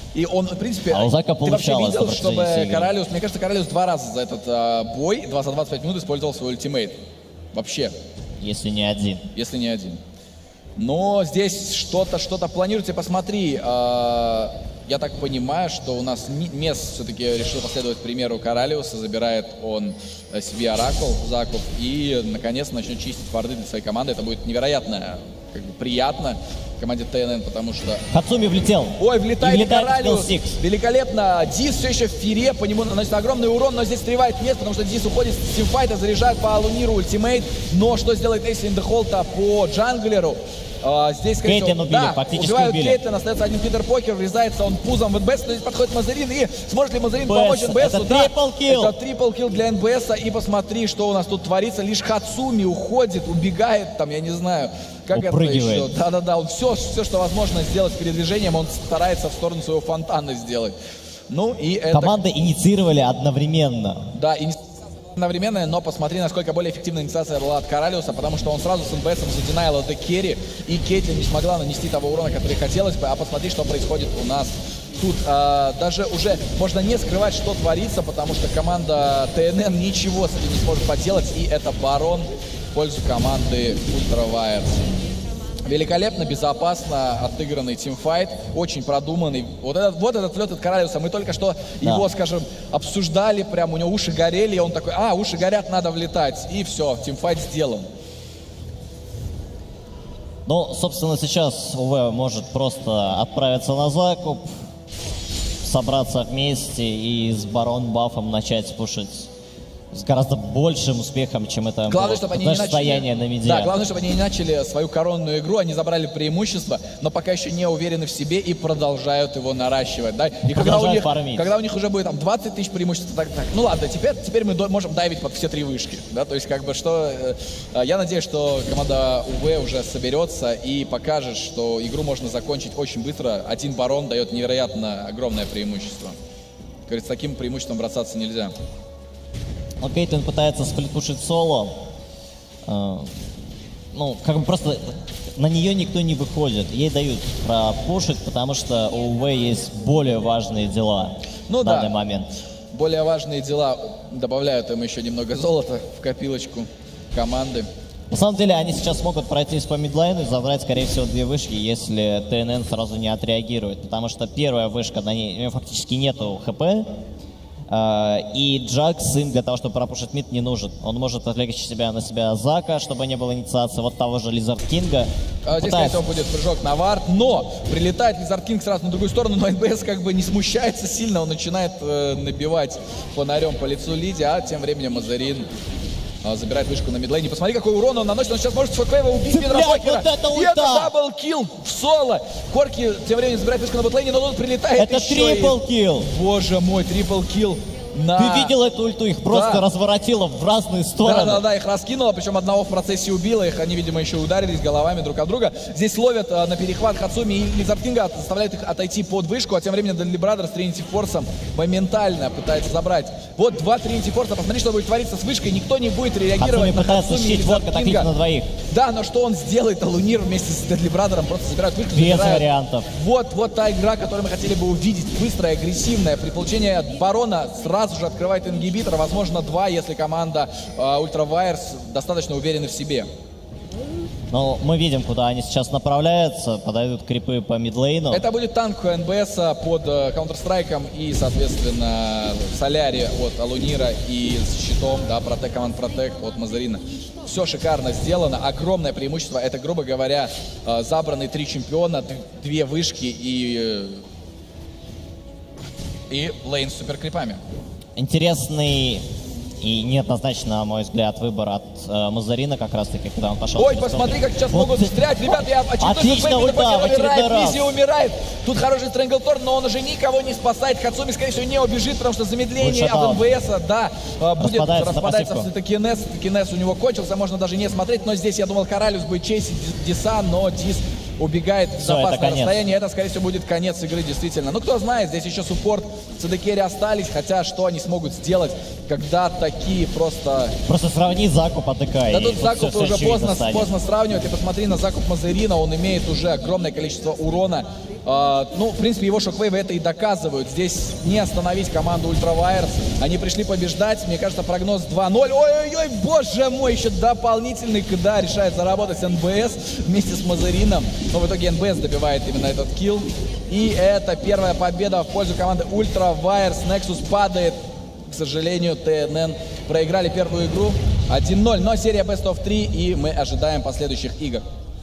И он, в принципе, А у Зака ты вообще получалось видел, на чтобы протяжении всей Коралиус, мне кажется, Коралиус 2 раза за этот бой, за 25 минут использовал свой ультимейт. Вообще. Если не один. Если не один. Но здесь что-то планируется. Посмотри, я так понимаю, что у нас Мес все-таки решил последовать примеру Коралиуса, забирает он себе Оракул, Закуп, и наконец начнет чистить форды для своей команды. Это будет невероятно приятно команде ТНН, потому что... Хацуми влетел. Ой, влетает Коралиус. Skillz. Великолепно. Дис все еще в фире, по нему наносит огромный урон, но здесь срывает место, потому что Дис уходит с тимфайта, заряжает по Алуниру ультимейт. Но что сделает Эйсли Индехолта по джанглеру? Здесь, скорее Кейтлин всего, убили, да, фактически убивают убили. Кейтлин, остается один Питер Покер, врезается он пузом в НБС, но здесь подходит Мазарин, и сможет ли Мазарин помочь НБСу? Это трипл-килл. Это трипл-килл для НБСа, и посмотри, что у нас тут творится, лишь Хацуми уходит, убегает, там, я не знаю, как упрыгивает. это еще. Да-да-да, он все, что возможно сделать передвижением, он старается в сторону своего фонтана сделать. Ну, и это... Команды инициировали одновременно. Да, одновременно, но посмотри, насколько более эффективная инициация была от Коралиуса, потому что он сразу с НБСом задинайл это керри, и Кейтлин не смогла нанести того урона, который хотелось бы, а посмотри, что происходит у нас тут. Даже уже можно не скрывать, что творится, потому что команда ТНН ничего с этим не сможет поделать, и это барон в пользу команды Ultra Wires. Великолепно, безопасно отыгранный тимфайт, очень продуманный. Вот этот лед от Коралиуса, мы только что его, скажем, обсуждали, прям у него уши горели, и он такой, уши горят, надо влетать. И все, тимфайт сделан. Ну, собственно, сейчас УВ может просто отправиться на закуп, собраться вместе и с барон бафом начать пушить с гораздо большим успехом, чем это главное, было чтобы они не состояние начали, на миде. Да, главное, чтобы они не начали свою коронную игру, они забрали преимущество, но пока еще не уверены в себе и продолжают его наращивать. Да? И когда у них уже будет там 20 тысяч преимуществ, так, ну ладно, теперь мы можем дайвить под все 3 вышки. Да? То есть как бы что... Я надеюсь, что команда УВ уже соберется и покажет, что игру можно закончить очень быстро. Один барон дает невероятно огромное преимущество. Как говорится, с таким преимуществом бросаться нельзя. Но Кейтлин пытается сплитпушить соло. Ну, как бы просто на нее никто не выходит. Ей дают пропушить, потому что у УВ есть более важные дела в данный момент. Более важные дела добавляют им еще немного золота в копилочку команды. На самом деле, они сейчас могут пройтись по мидлайну и забрать, скорее всего, 2 вышки, если ТНН сразу не отреагирует. Потому что первая вышка, на ней фактически нету ХП. И Джакс им для того, чтобы пропушить мид, не нужен. Он может отвлечь на себя Зака, чтобы не было инициации вот того же Лизард Кинга. Здесь, скорее всего, будет прыжок на вард, но прилетает Лизард Кинг сразу на другую сторону, но НБС как бы не смущается сильно, он начинает набивать фонарем по лицу Лиди, а тем временем Мазарин забирает вышку на мидлейне. Посмотри, какой урон он наносит. Он сейчас может Фоквейва убить Питера Покера. И это даблкилл в соло. Корки тем временем забирает вышку на ботлейне, но тут прилетает это трипл-килл. Боже мой, трипл-килл. Ты видел эту ульту? Их просто разворотило в разные стороны. Да, их раскинуло, причем одного в процессе убило, их они, видимо, еще ударились головами друг от друга. Здесь ловят на перехват Хацуми и Лизард Кинга, заставляют их отойти под вышку, а тем временем Deadly Brother с Тринити Форсом моментально пытается забрать. Вот 2 Тринити Форса, посмотри, что будет твориться с вышкой, никто не будет реагировать на Хацуми и Лизард Кинга. На двоих. Да, но что он сделает, Алунир вместе с Deadly Brother просто забирают вышку. Без вариантов. Вот та игра, которую мы хотели бы увидеть, быстрая, агрессивная. При получении от барона сразу же открывает ингибитор, возможно 2, если команда Ultra Wires достаточно уверена в себе. Ну, мы видим, куда они сейчас направляются, подойдут крипы по мидлейну. Это будет танк НБС под Counter-Strike и, соответственно, Соляри от Алунира и с щитом, да, команд Протек от Мазарина. Все шикарно сделано, огромное преимущество. Это, грубо говоря, забранные 3 чемпиона, 2 вышки и лейн с суперкрипами. Интересный и неоднозначно, на мой взгляд, выбор от Мазарина как раз-таки, когда он пошел. Ой, посмотри, как сейчас могут стрелять. Ребята, я отлично ульта, в очередной раз. Лизи умирает. Тут хороший Стрэнглторн, но он уже никого не спасает. Хацуми, скорее всего, не убежит, потому что замедление от МВСа, да, будет распадаться в цитокинез. Цитокинез у него кончился, можно даже не смотреть. Но здесь, я думал, Коралиус будет чейсить Диса, но Дис убегает в безопасное расстояние. Это, скорее всего, будет конец игры, действительно. Ну, кто знает, здесь еще суппорт CDCarry остались, хотя что они смогут сделать, когда такие просто... Просто сравни закуп АДК. Да тут закуп уже поздно сравнивать. И посмотри на закуп Мазарина, он имеет уже огромное количество урона Ну, в принципе, его шоквейвы это и доказывают. Здесь не остановить команду Ultra Wires. Они пришли побеждать. Мне кажется, прогноз 2-0. Ой-ой-ой, боже мой, еще дополнительный КДА решает заработать НБС вместе с Мазарином. Но в итоге НБС добивает именно этот килл. И это первая победа в пользу команды Ultra Wires. Nexus падает. К сожалению, ТНН проиграли первую игру 1-0. Но серия Best of 3, и мы ожидаем последующих игр.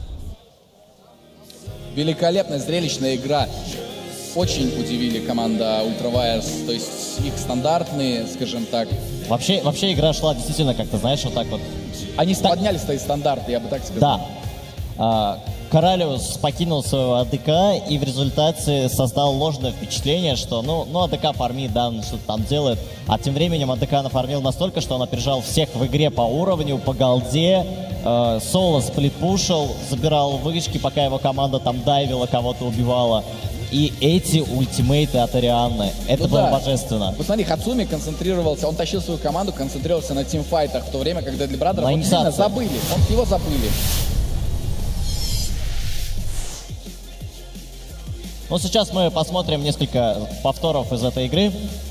Великолепная, зрелищная игра. Очень удивили команда Ultra Wires. То есть их стандартные, скажем так. Вообще игра шла действительно как-то, знаешь, вот так вот. Они подняли свои стандарты, я бы так сказал. Да. Коралиус покинул своего АДК и в результате создал ложное впечатление, что ну АДК фармит, да, он что-то там делает. А тем временем АДК нафармил настолько, что он опережал всех в игре по уровню, по голде. Соло сплитпушил, забирал вышки, пока его команда там дайвила, кого-то убивала. И эти ультимейты от Арианны, это было божественно. Посмотри, Хацуми концентрировался, он тащил свою команду, концентрировался на тимфайтах, в то время, когда для Брадеров забыли, его забыли. Ну, сейчас мы посмотрим несколько повторов из этой игры.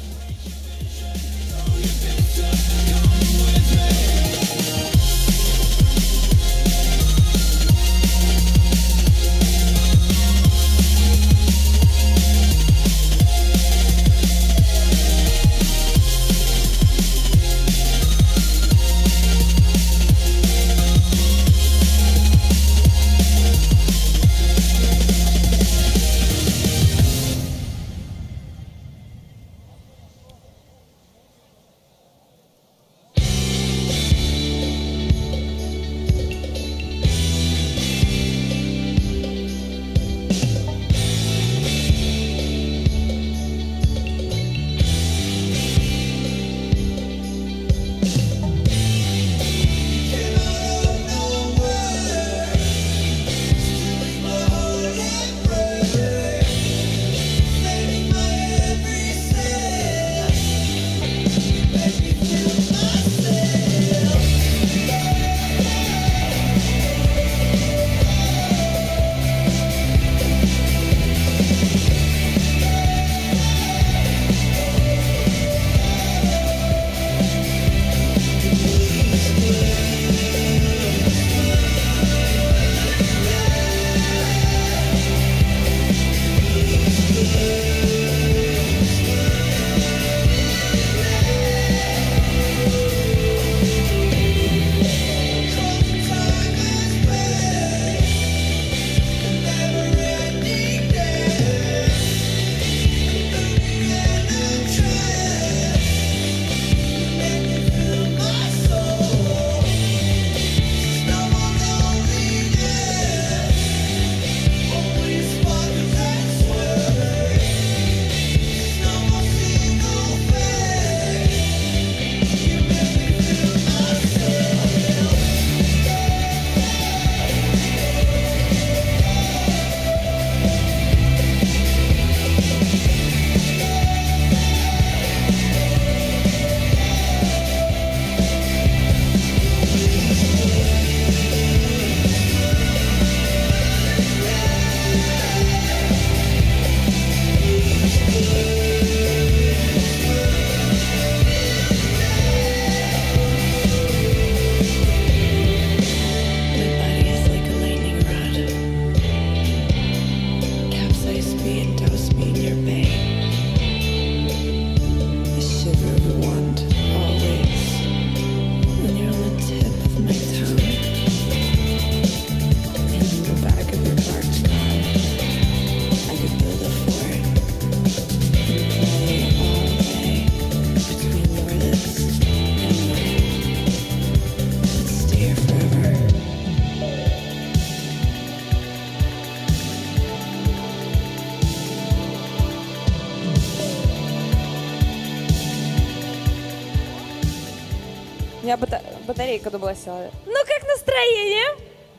У меня батарейка думала села. Ну как настроение?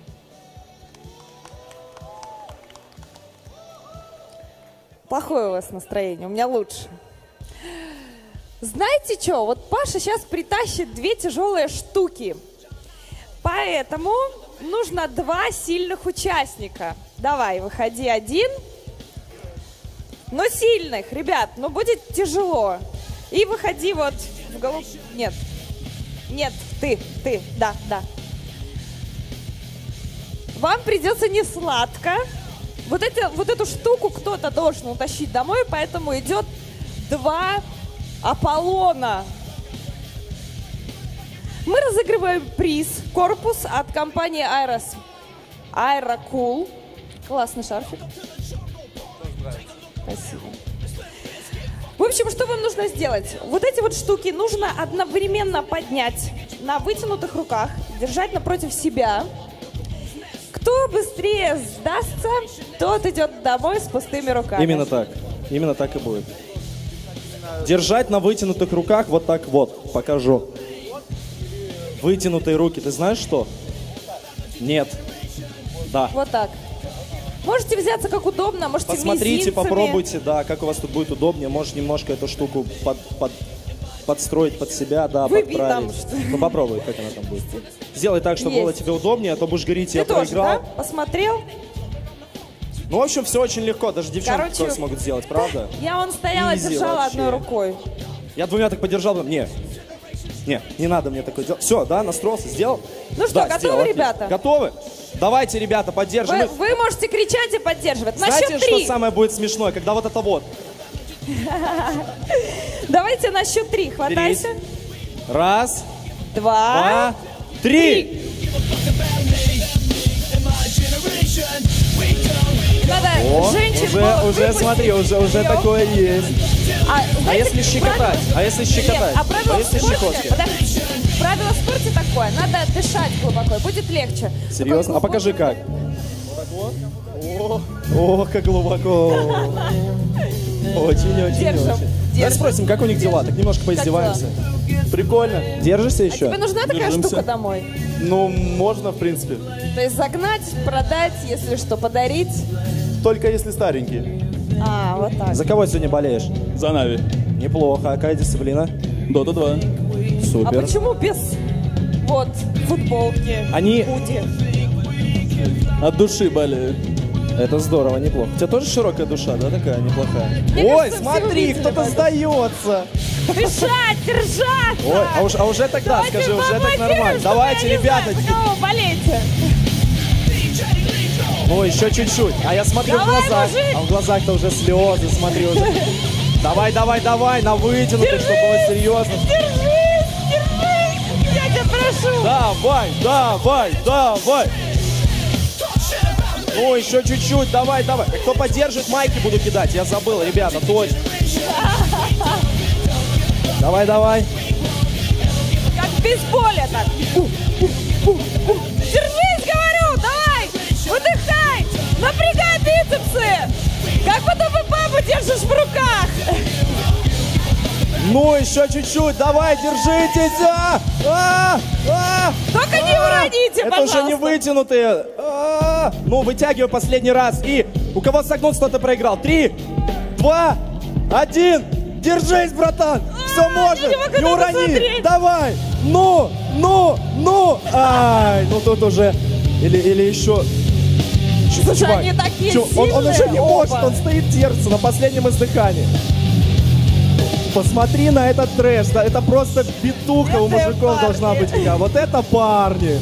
Плохое у вас настроение, у меня лучше. Знаете что, вот Паша сейчас притащит 2 тяжелые штуки. Поэтому нужно 2 сильных участника. Давай, выходи один. но сильных, ребят, но будет тяжело. И выходи вот в голову. Нет. Нет, ты, да. Вам придется не сладко. Вот эту штуку кто-то должен утащить домой, поэтому идет 2 Аполлона. Мы разыгрываем приз, корпус от компании Aerocool. Классный шарфик. Спасибо. В общем, что вам нужно сделать? Вот эти вот штуки нужно одновременно поднять на вытянутых руках, держать напротив себя. Кто быстрее сдастся, тот идет домой с пустыми руками. Именно так и будет. Держать на вытянутых руках вот так вот, покажу. Вытянутые руки, ты знаешь что? Нет. Да. Вот так. Можете взяться как удобно, можете посмотрите, мизинцами. попробуйте, да, как у вас тут будет удобнее. Можешь немножко эту штуку подстроить под себя, да, выбей подправить. там, что... Ну попробуй, как она там будет. Сделай так, чтобы было тебе удобнее, а то будешь говорить, Ты я тоже, проиграл. да? Посмотрел? Ну, в общем, все очень легко, даже девчонки тоже смогут сделать, правда? Я вон стояла, Изи держала вообще. одной рукой. Я 2 так подержал, не, не надо мне такое делать. Все, да, настроился, сделал? Ну что, да, готовы, сделал, ребята? Готовы? Давайте, ребята, поддержим. Вы можете кричать и поддерживать. На Знаете, счет 3. что самое будет смешное? Когда вот это вот. Давайте на счет 3. Хватайся. 1, 2, 2, 3. Надо О, женщин уже выпустить смотри, уже вперед. такое есть. А знаете, если щекотать? А если щекотать? Нет, правило если в спорте, щекотки? подожди, правило в спорте такое, надо дышать глубоко, будет легче. Серьезно? Такой А покажи глубокий. как. О, как глубоко. Очень. Держим. Давай спросим, как у них дела? Так немножко поиздеваемся. Прикольно. Держишься А еще? тебе нужна такая штука домой? Ну, можно, в принципе. То есть загнать, продать, если что, подарить? Только если старенький. А, вот так. За кого сегодня болеешь? За Нави. Неплохо. А какая дисциплина? Дота 2. А Супер. почему без вот футболки, Они- худи? От души болею. Это здорово, неплохо. У тебя тоже широкая душа, да, такая неплохая? Мне Ой, кажется, все смотри, увидели кто-то это. сдается. Дышать, держаться! Ой, а уже тогда, Давайте скажи, уже так поаплодируем, нормально. чтобы Давайте, я не ребята. знаю, за кого болеете. Ну, еще чуть-чуть. А я смотрю Давай, в глазах. мужик. А в глазах-то уже слезы, смотри уже. Давай, на вытянутый, чтобы было серьезно. Держись, я тебя прошу. Давай. Ну, еще чуть-чуть, давай. Кто поддержит, майки буду кидать. Я забыл, ребята, точно. Давай. Как в бейсболе так. Держись, говорю, давай, выдыхай, напрягай бицепсы. Как потом и бабу держишь в руках. Ну, еще чуть-чуть, давай, держитесь. Только не уроните, Это пожалуйста. уже не вытянутые. Ну, вытягивай последний раз. И у кого согнуться, тот и проиграл. 3, 2, 1. Держись, братан. Все может. не могу Не на это урони. смотреть. Давай. Ну. Ай, ну тут уже. Или еще. Слушай, Чувак, они такие он уже сильные не может. оба. Он стоит, держится на последнем издыхании. Посмотри на этот трэш. Да, это просто битуха у Это мужиков парни. должна быть. Вот это парни.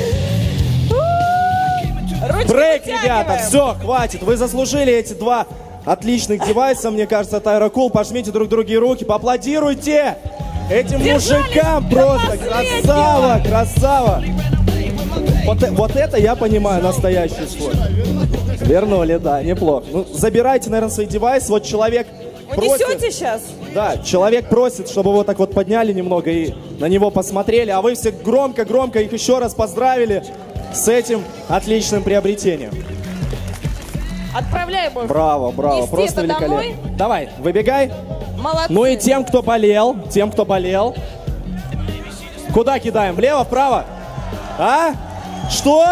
Ручки Брейк, вытягиваем. ребята, все, хватит. Вы заслужили эти 2 отличных девайса, мне кажется, от Aerocool. Пожмите друг друге руки, поаплодируйте этим Держались мужикам. до Просто последнего. красава. Вот это я понимаю, настоящий спорт. Вернули, да, неплохо. Ну, забирайте, наверное, свой девайс. Вот человек просит. Унесете сейчас? Да, человек просит, чтобы его так вот подняли немного и на него посмотрели. А вы все громко их еще раз поздравили с этим отличным приобретением. Отправляем их. Браво, Нести просто это великолепно. домой? Давай, выбегай. Молодцы. Ну и тем, кто болел. Куда кидаем? Влево, вправо? А? Что?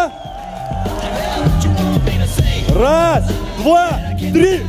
1, 2, 3.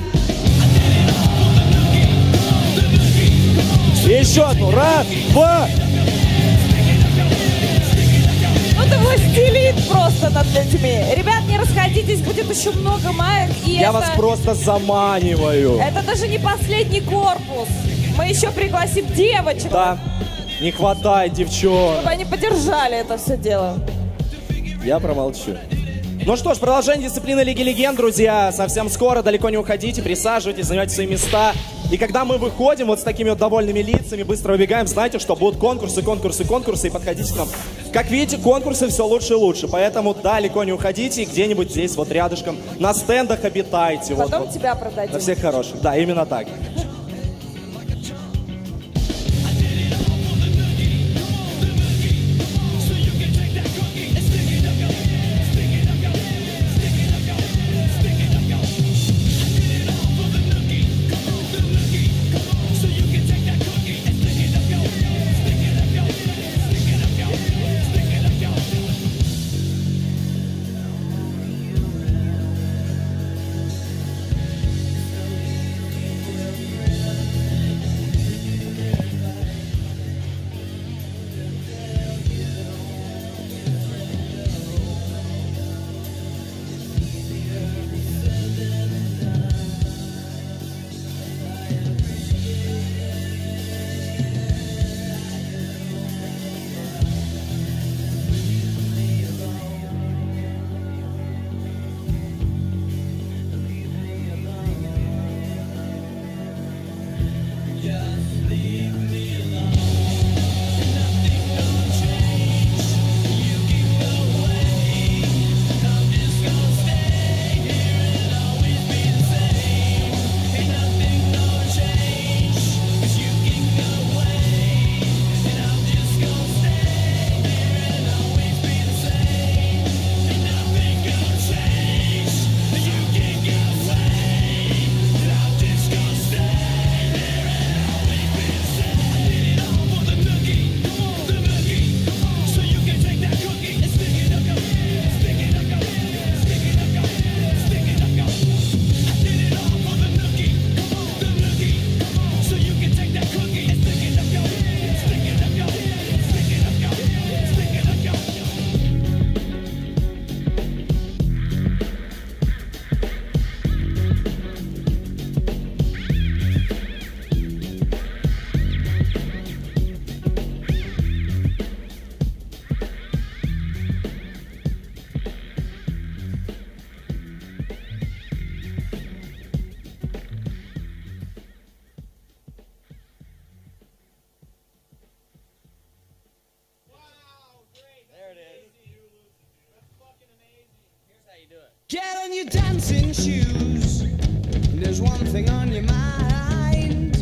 Еще одну. 1, 2. Ну ты властелин просто над людьми. Ребят, не расходитесь, будет еще много маек. И Я вас просто заманиваю. Это даже не последний корпус. Мы еще пригласим девочек. Да, не хватает девчонок. Чтобы они поддержали это все дело. Я промолчу. Ну что ж, продолжение дисциплины Лиги Легенд, друзья. Совсем скоро, далеко не уходите, присаживайтесь, занимайте свои места. И когда мы выходим вот с такими вот довольными лицами, быстро выбегаем, знайте, что будут конкурсы, конкурсы, конкурсы, и подходите к нам. Как видите, конкурсы все лучше и лучше, поэтому далеко не уходите, и где-нибудь здесь вот рядышком на стендах обитайте. Потом вот, тебя продадим. на всех хороших, да, именно так. Get on your dancing shoes. There's one thing on your mind.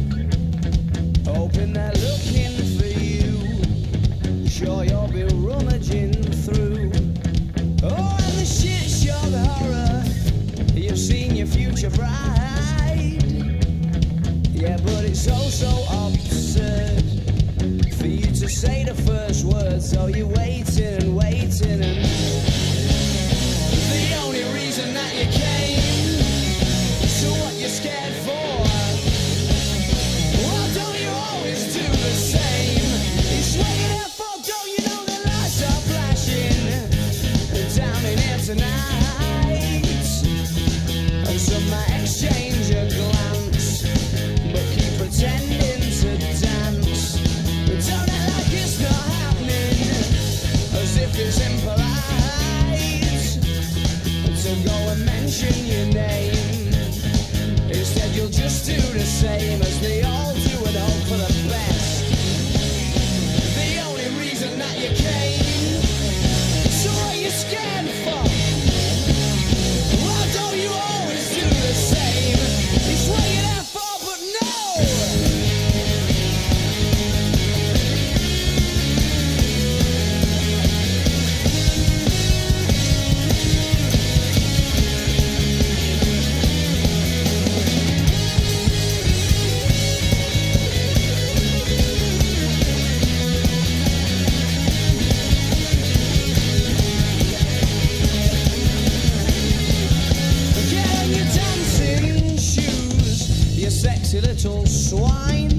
Hoping they're looking for you. Sure you'll be rummaging through. Oh, and the shit show, the horror. You've seen your future bride. Yeah, but it's so absurd for you to say the first word. So you're waiting and waiting and the only reason that you came, so what you're scared for? Well, don't you always do the same? You swing it up, for don't you know the lights are flashing down in here tonight? And some might exchange a glance, but keep pretending to dance. Don't act like it's not happening, as if it's impolite to go and mention your name. Instead you'll just do the same as they all do and hope for the best. The only reason that you came, so what are you scared for? Well, don't you always do the same? It's what you're there for, but no! Sexy little swine,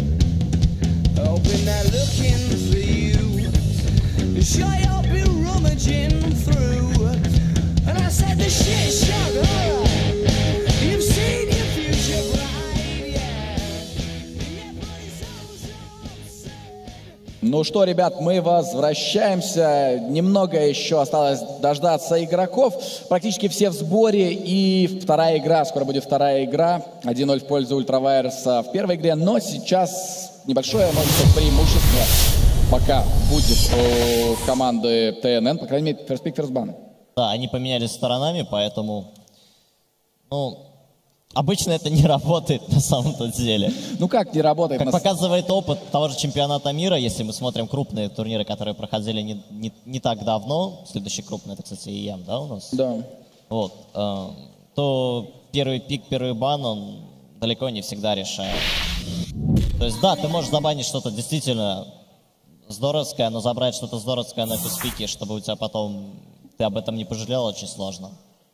hoping they're looking for you. Sure you'll be rummaging damaging through. And I said the shit shock, alright. You've seen your future bright, yeah. Yeah, but it's all so sad. Ну что, ребят, мы возвращаемся. Немного еще осталось дождаться игроков. Практически все в сборе. И вторая игра, скоро будет вторая игра. 1-0 в пользу Ультравайерса в первой игре. Но сейчас небольшое, можно сказать, преимущество пока будет у команды ТНН. По крайней мере, First Pick, First Ban. Да, они поменялись сторонами, поэтому, ну, обычно это не работает на самом-то деле. Ну как не работает? Как показывает опыт того же чемпионата мира, если мы смотрим крупные турниры, которые проходили не так давно, следующий крупный, это, кстати, ИЕМ, да, у нас? Да. Вот, то первый пик, первый бан, он далеко не всегда решает. То есть, да, ты можешь забанить что-то действительно здоровское, но забрать что-то здоровское на физпике, чтобы у тебя потом ты об этом не пожалел, очень сложно.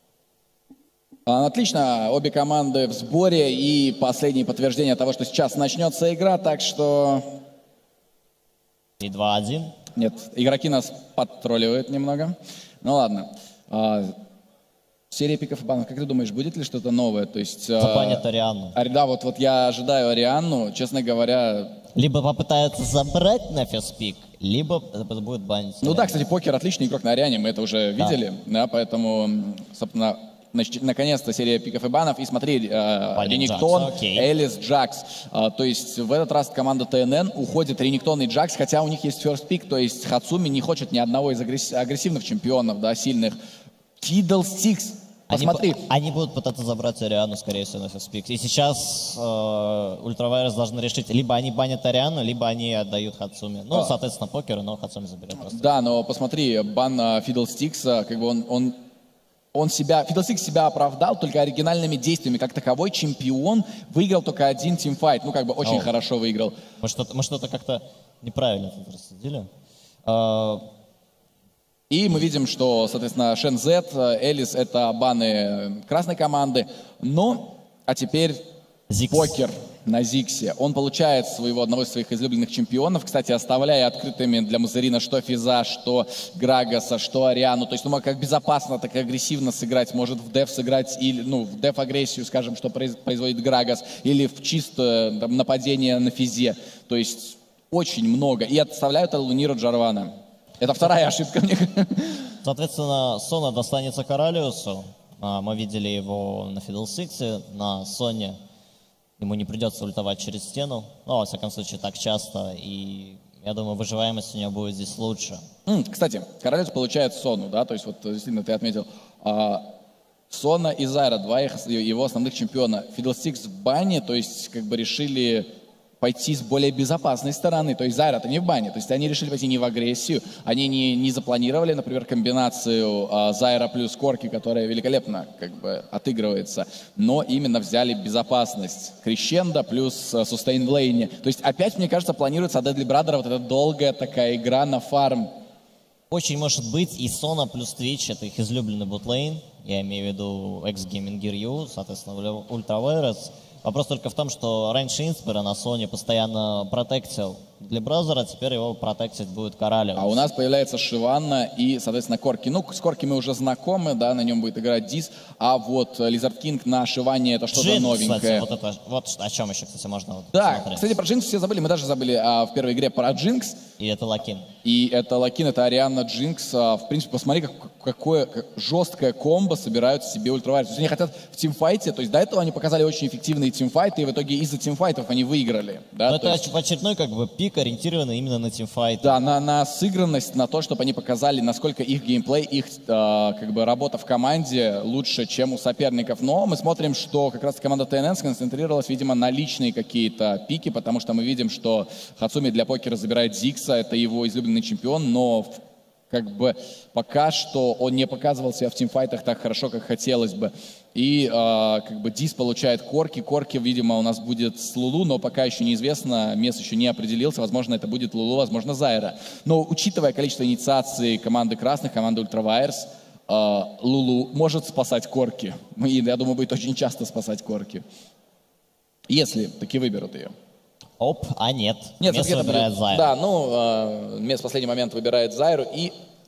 Отлично, обе команды в сборе и последнее подтверждение того, что сейчас начнется игра, так что... И 2-1. Нет, игроки нас подтролливают немного. Ну ладно. Серия пиков и банов, как ты думаешь, будет ли что-то новое? То есть... Забанят Арианну. Да, вот я ожидаю Арианну, честно говоря... Либо попытаются забрать на ферстпик, либо это будет банить. Ну да, кстати, покер отличный игрок на Ариане, мы это уже видели, да, поэтому, собственно, наконец-то серия пиков и банов. И смотри, Рениктон, Элис, Джакс. То есть в этот раз команда ТНН уходит Рениктон и Джакс, хотя у них есть first pick, то есть Хацуми не хочет ни одного из агрессивных чемпионов, да, сильных. Fiddlesticks. Посмотри. Они будут пытаться забрать Ариану, скорее всего, на ферстпик. И сейчас Ультравайерс должны решить, либо они банят Ариану, либо они отдают Хацуми. Ну, соответственно, покеру, но Хацуми заберет просто. Да, но посмотри, бан Fiddlesticks, как бы он себя, Fiddlesticks себя оправдал только оригинальными действиями. Как таковой чемпион выиграл только один тимфайт. Ну, как бы очень хорошо выиграл. Мы что-то как-то неправильно тут рассудили. И мы видим, что, соответственно, Шен Зет, Элис — это баны красной команды. Но, а теперь покер на Зиксе. Он получает одного из своих излюбленных чемпионов, кстати, оставляя открытыми для Мазерина что Физа, что Грагаса, что Ариану. То есть, ну, как безопасно, так и агрессивно сыграть. Может в деф сыграть, или, ну, в деф-агрессию, скажем, что производит Грагас, или в чистое там, нападение на Физе. То есть, очень много. И отставляют Алуниру Джарвана. Это вторая ошибка, мне кажется. Соответственно, Сона достанется Коралиусу. Мы видели его на Fiddlesticks, на Соне. Ему не придется ультовать через стену. Ну, во всяком случае, так часто. И я думаю, выживаемость у него будет здесь лучше. Кстати, Королевс получает Сону, да? То есть, вот действительно, ты отметил. Сона и Зайра, два его основных чемпиона. Fiddlesticks в бане, то есть, как бы решили пойти с более безопасной стороны. То есть Зайра-то не в бане. То есть они решили пойти не в агрессию. Они не запланировали, например, комбинацию Зайра плюс Корки, которая великолепно как бы отыгрывается. Но именно взяли безопасность. Крещендо плюс сустейн в лейне. То есть опять, мне кажется, планируется от Deadly Brother вот эта долгая такая игра на фарм. Очень может быть и Сона плюс Twitch, это их излюбленный ботлейн. Я имею в виду X-Gaming Gear U, соответственно, Ультравайерс. Вопрос только в том, что раньше Инспера на Соне постоянно протектил для браузера, теперь его протектить будет Коралиус. А у нас появляется Шиванна и, соответственно, Корки. Ну, с Корки мы уже знакомы, да, на нем будет играть Дис, а вот Лизард Кинг на Шиванне это что-то новенькое. Кстати, вот о чем еще, кстати, можно да, посмотреть. Кстати, про Джинкс все забыли, мы даже забыли в первой игре про Джинкс. И это Лакин. И это Лакин, это Арианна Джинкс. В принципе, посмотри, какое жесткое комбо собирают себе Ультравайерс. То есть они хотят в тимфайте, то есть до этого они показали очень эффективные тимфайты, и в итоге из-за тимфайтов они выиграли. Да? Это есть... очередной как бы пик, ориентированный именно на тимфайты. Да, на сыгранность, на то, чтобы они показали, насколько их геймплей, их как бы работа в команде лучше, чем у соперников. Но мы смотрим, что как раз команда ТНН сконцентрировалась, видимо, на личные какие-то пики, потому что мы видим, что Хацуми для покера забирает Зикса, это его излюбленный чемпион, но как бы пока что он не показывал себя в тимфайтах так хорошо, как хотелось бы. И как бы Дис получает Корки. Корки, видимо, у нас будет с Лулу, но пока еще неизвестно, Мес еще не определился. Возможно, это будет Лулу, возможно, Зайра. Но учитывая количество инициаций команды красных, команды Ультравайерс, Лулу может спасать Корки. И, я думаю, будет очень часто спасать Корки. Если таки выберут ее. Оп, а нет. Нет, Мес выбирает Зайру. Да, ну, Мес в последний момент выбирает Зайру. И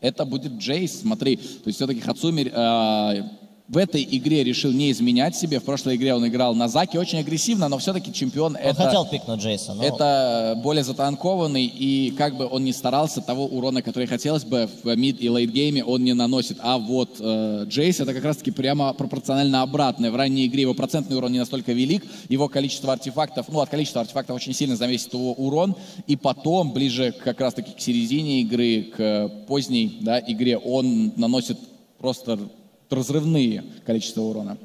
это будет Джейс, смотри. То есть все-таки Хацуми в этой игре решил не изменять себе. В прошлой игре он играл на Заке очень агрессивно, но все-таки чемпион Он хотел пикнуть Джейса, но... это более затанкованный, и как бы он не старался, того урона, который хотелось бы в мид и лейтгейме, он не наносит. А вот Джейс это как раз-таки прямо пропорционально обратное. В ранней игре его процентный урон не настолько велик, его количество артефактов, от количества артефактов очень сильно зависит его урон, и потом, ближе как раз-таки к середине игры, к поздней игре, он наносит просто разрывные количество урона.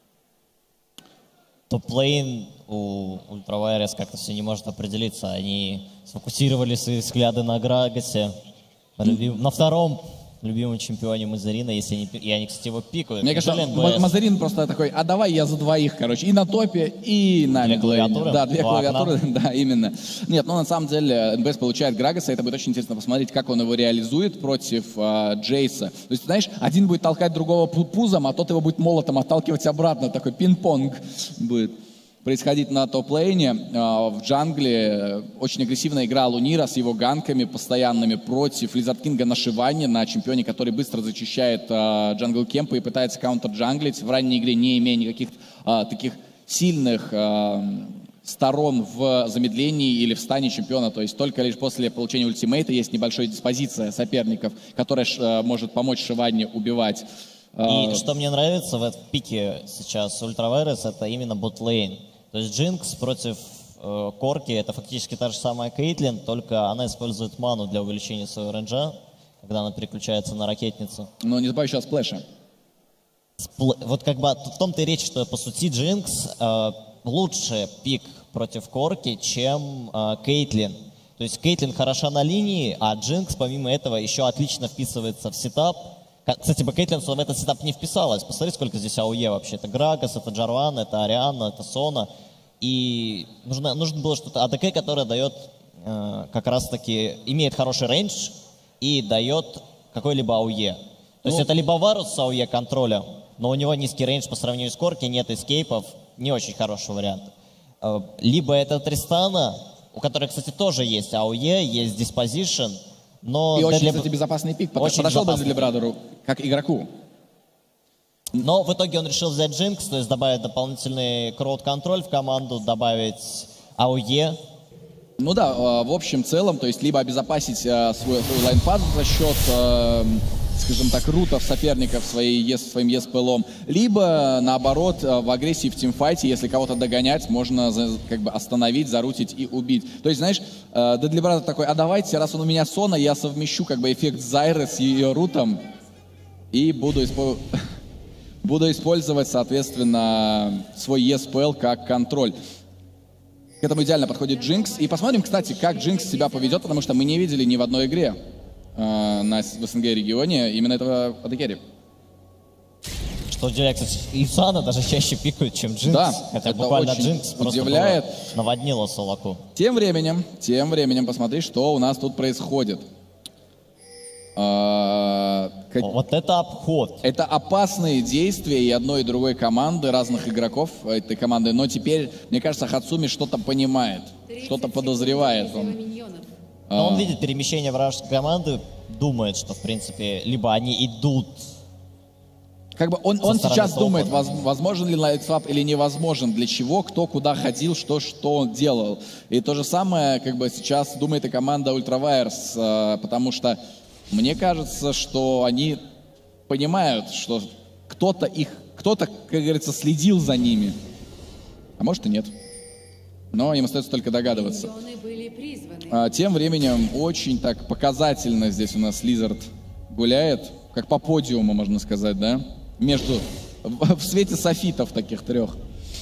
Топ-лейн у Ультравайрес как-то все не может определиться. Они сфокусировали свои взгляды на Грагасе, на втором любимом чемпионе Мазарина, если они, и они, кстати, его пикают. Мне кажется, Мазарин просто такой, а давай я за двоих, короче, и на топе, и на мидлейне. Да, две клавиатуры, да, именно. Нет, на самом деле, НБС получает Грагаса, это будет очень интересно посмотреть, как он его реализует против Джейса. То есть, знаешь, один будет толкать другого пузом, а тот его будет молотом отталкивать обратно, такой пинг-понг будет происходить на топ-лейне. В джангле очень агрессивная игра Лунира с его ганками постоянными против Лизард Кинга на Шиване, на чемпионе, который быстро зачищает джангл кемпы и пытается каунтер-джанглить. В ранней игре, не имея никаких таких сильных сторон в замедлении или в стане чемпиона. То есть только лишь после получения ультимейта есть небольшая диспозиция соперников, которая может помочь Шиване убивать. И что мне нравится в этом пике сейчас Ультравайрес, это именно ботлейн. То есть Джинкс против Корки, это фактически та же самая Кейтлин, только она использует ману для увеличения своего рейнджа, когда она переключается на ракетницу. Но не забывай еще о сплэше. Вот как бы в том-то и речь, что по сути Джинкс лучше пик против Корки, чем Кейтлин. То есть Кейтлин хороша на линии, а Джинкс помимо этого еще отлично вписывается в сетап. Кстати, Кейтлин в этот сетап не вписалась. Посмотри, сколько здесь АОЕ вообще. Это Грагас, это Джарван, это Арианна, это Сона. И нужно было что-то АДК, которое дает как раз-таки, имеет хороший рейндж и дает какой-либо АОЕ. То есть это либо Варус с АОЕ контроля, но у него низкий рейндж по сравнению с Корки, нет эскейпов, не очень хороший вариант. Либо это Тристана, у которой, кстати, тоже есть АОЕ, есть диспозишн, но и очень, кстати, безопасный пик. Подошел бы Дедлибрадеру как игроку. Но в итоге он решил взять Джинкс, то есть добавить дополнительный крауд-контроль в команду, добавить АОЕ. Ну да, в общем целом, то есть либо обезопасить свой лайнпад за счет, скажем так, рутов соперников своим ЕСПЛом, либо наоборот в агрессии в тимфайте, если кого-то догонять, можно как бы остановить, зарутить и убить. То есть, знаешь, Дедлибрадер такой, а давайте, раз он у меня Сона, я совмещу как бы эффект Зайры с ее рутом и буду использовать, соответственно, свой ЕСПЛ как контроль. К этому идеально подходит Джинкс. И посмотрим, кстати, как Джинкс себя поведет, потому что мы не видели ни в одной игре в СНГ-регионе именно этого АДКерри. Что удивляет, кстати, Исана даже чаще пикают, чем Джинкс. Да, хотя это буквально очень Джинкс удивляет. Просто наводнила Солаку. Тем временем, посмотри, что у нас тут происходит. Вот это обход. Это опасные действия и одной, и другой команды, разных игроков этой команды. Но теперь, мне кажется, Хацуми что-то понимает, что-то подозревает. Но он видит перемещение вражеской команды, думает, что, в принципе, либо они идут. Как бы он сейчас думает, возможен ли лайтсвап или невозможен, для чего, кто куда ходил, что он делал. И то же самое, как бы сейчас думает и команда Ультравайрс, потому что мне кажется, что они понимают, что кто-то, как говорится, следил за ними. А может и нет. Но им остается только догадываться. Тем временем очень так показательно здесь у нас Лизард гуляет, как по подиуму, можно сказать, да? В свете софитов таких трех.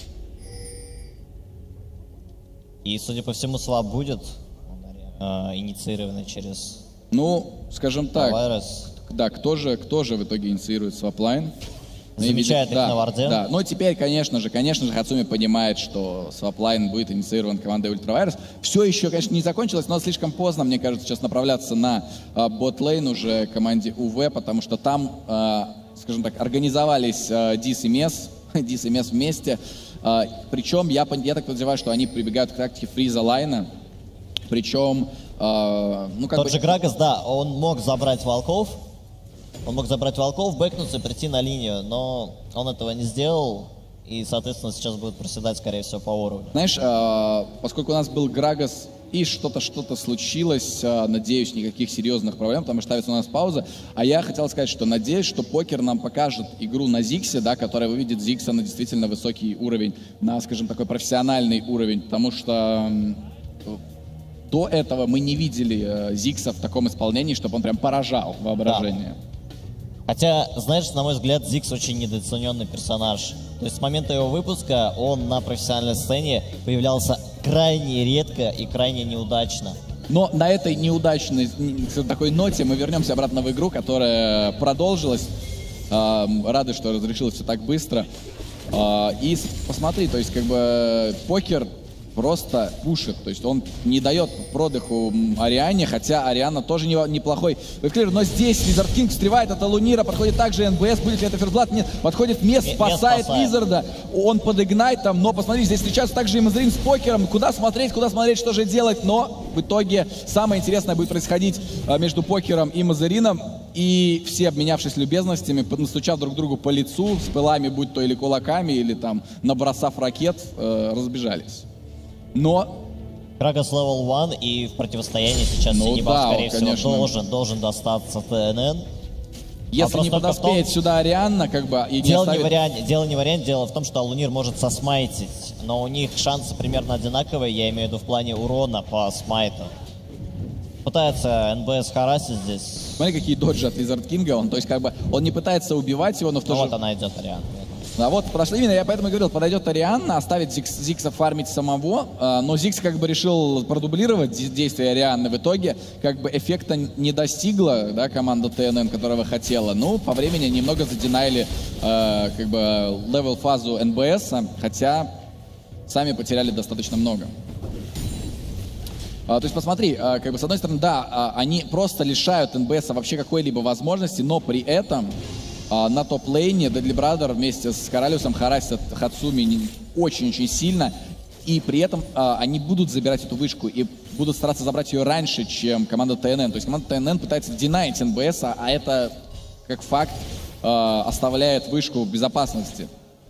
И, судя по всему, слаб будет инициированный через... Ну, скажем так, Вайрес. Да, кто же в итоге инициирует сваплайн? Замечает их на варде. Да, но теперь, конечно же, Хацуми понимает, что сваплайн будет инициирован командой Ультравайрес. Все еще, конечно, не закончилось, но слишком поздно, мне кажется, сейчас направляться на ботлейн уже команде УВ, потому что там, скажем так, организовались Дис и Мес вместе. Причем я так подозреваю, что они прибегают к тактике фриза лайна. Причем... Тот же Грагас, да, он мог забрать волков, Он мог забрать волков, бэкнуться и прийти на линию, но он этого не сделал. И, соответственно, сейчас будет проседать, скорее всего, по уровню. Знаешь, поскольку у нас был Грагас и что-то случилось, надеюсь, никаких серьезных проблем, потому что ставится у нас пауза. А я хотел сказать, что надеюсь, что покер нам покажет игру на Зиксе, да, которая выведет Зикса на действительно высокий уровень, на, скажем, такой профессиональный уровень, потому что до этого мы не видели Зикса в таком исполнении, чтобы он прям поражал воображение. Да. Хотя, знаешь, на мой взгляд, Зикс очень недооцененный персонаж. То есть с момента его выпуска он на профессиональной сцене появлялся крайне редко и крайне неудачно. Но на этой неудачной такой ноте мы вернемся обратно в игру, которая продолжилась. Рады, что разрешилось все так быстро. И посмотри, то есть как бы покер просто пушит, то есть он не дает продыху Ариане, хотя Ариана тоже неплохой вейвклир, но здесь Визард Кинг встревает от Алунира, подходит также НБС, будет ли это ферзблат? Нет, подходит Мес, спасает Визарда, он под игнайтом, но посмотри, здесь встречаются также и Мазрин с покером, куда смотреть, что же делать, но в итоге самое интересное будет происходить между покером и Мазарином, и все, обменявшись любезностями, настучав друг другу по лицу, с пылами, будь то или кулаками, или там набросав ракет, разбежались. Но Грагас level 1, и в противостоянии сейчас Синебаф, скорее всего, должен достаться ТНН. Если не подоспеет сюда Арианна, как бы... И дело не вариант, дело в том, что Алунир может сосмайтить, но у них шансы примерно одинаковые, я имею в виду в плане урона по смайту. Пытается НБС харасить здесь. Смотри, какие доджи от Визард Кинга, то есть как бы он не пытается убивать его, но в то же... Вот она идет, Арианна. А вот прошли именно, я поэтому и говорил, подойдет Арианна, оставит Зикса фармить самого, но Зикс как бы решил продублировать действия Арианны. В итоге как бы эффекта не достигла, да, команда ТНН, которого хотела. Ну, по времени немного задинайли как бы левел-фазу НБС, хотя сами потеряли достаточно много. То есть посмотри, как бы с одной стороны, да, они просто лишают НБС вообще какой-либо возможности, но при этом на топ-лейне Deadly Brother вместе с Коралиусом харасят Хацуми очень-очень сильно. И при этом они будут забирать эту вышку и будут стараться забрать ее раньше, чем команда ТНН. То есть команда ТНН пытается динаить НБС, а это, как факт, оставляет вышку в безопасности.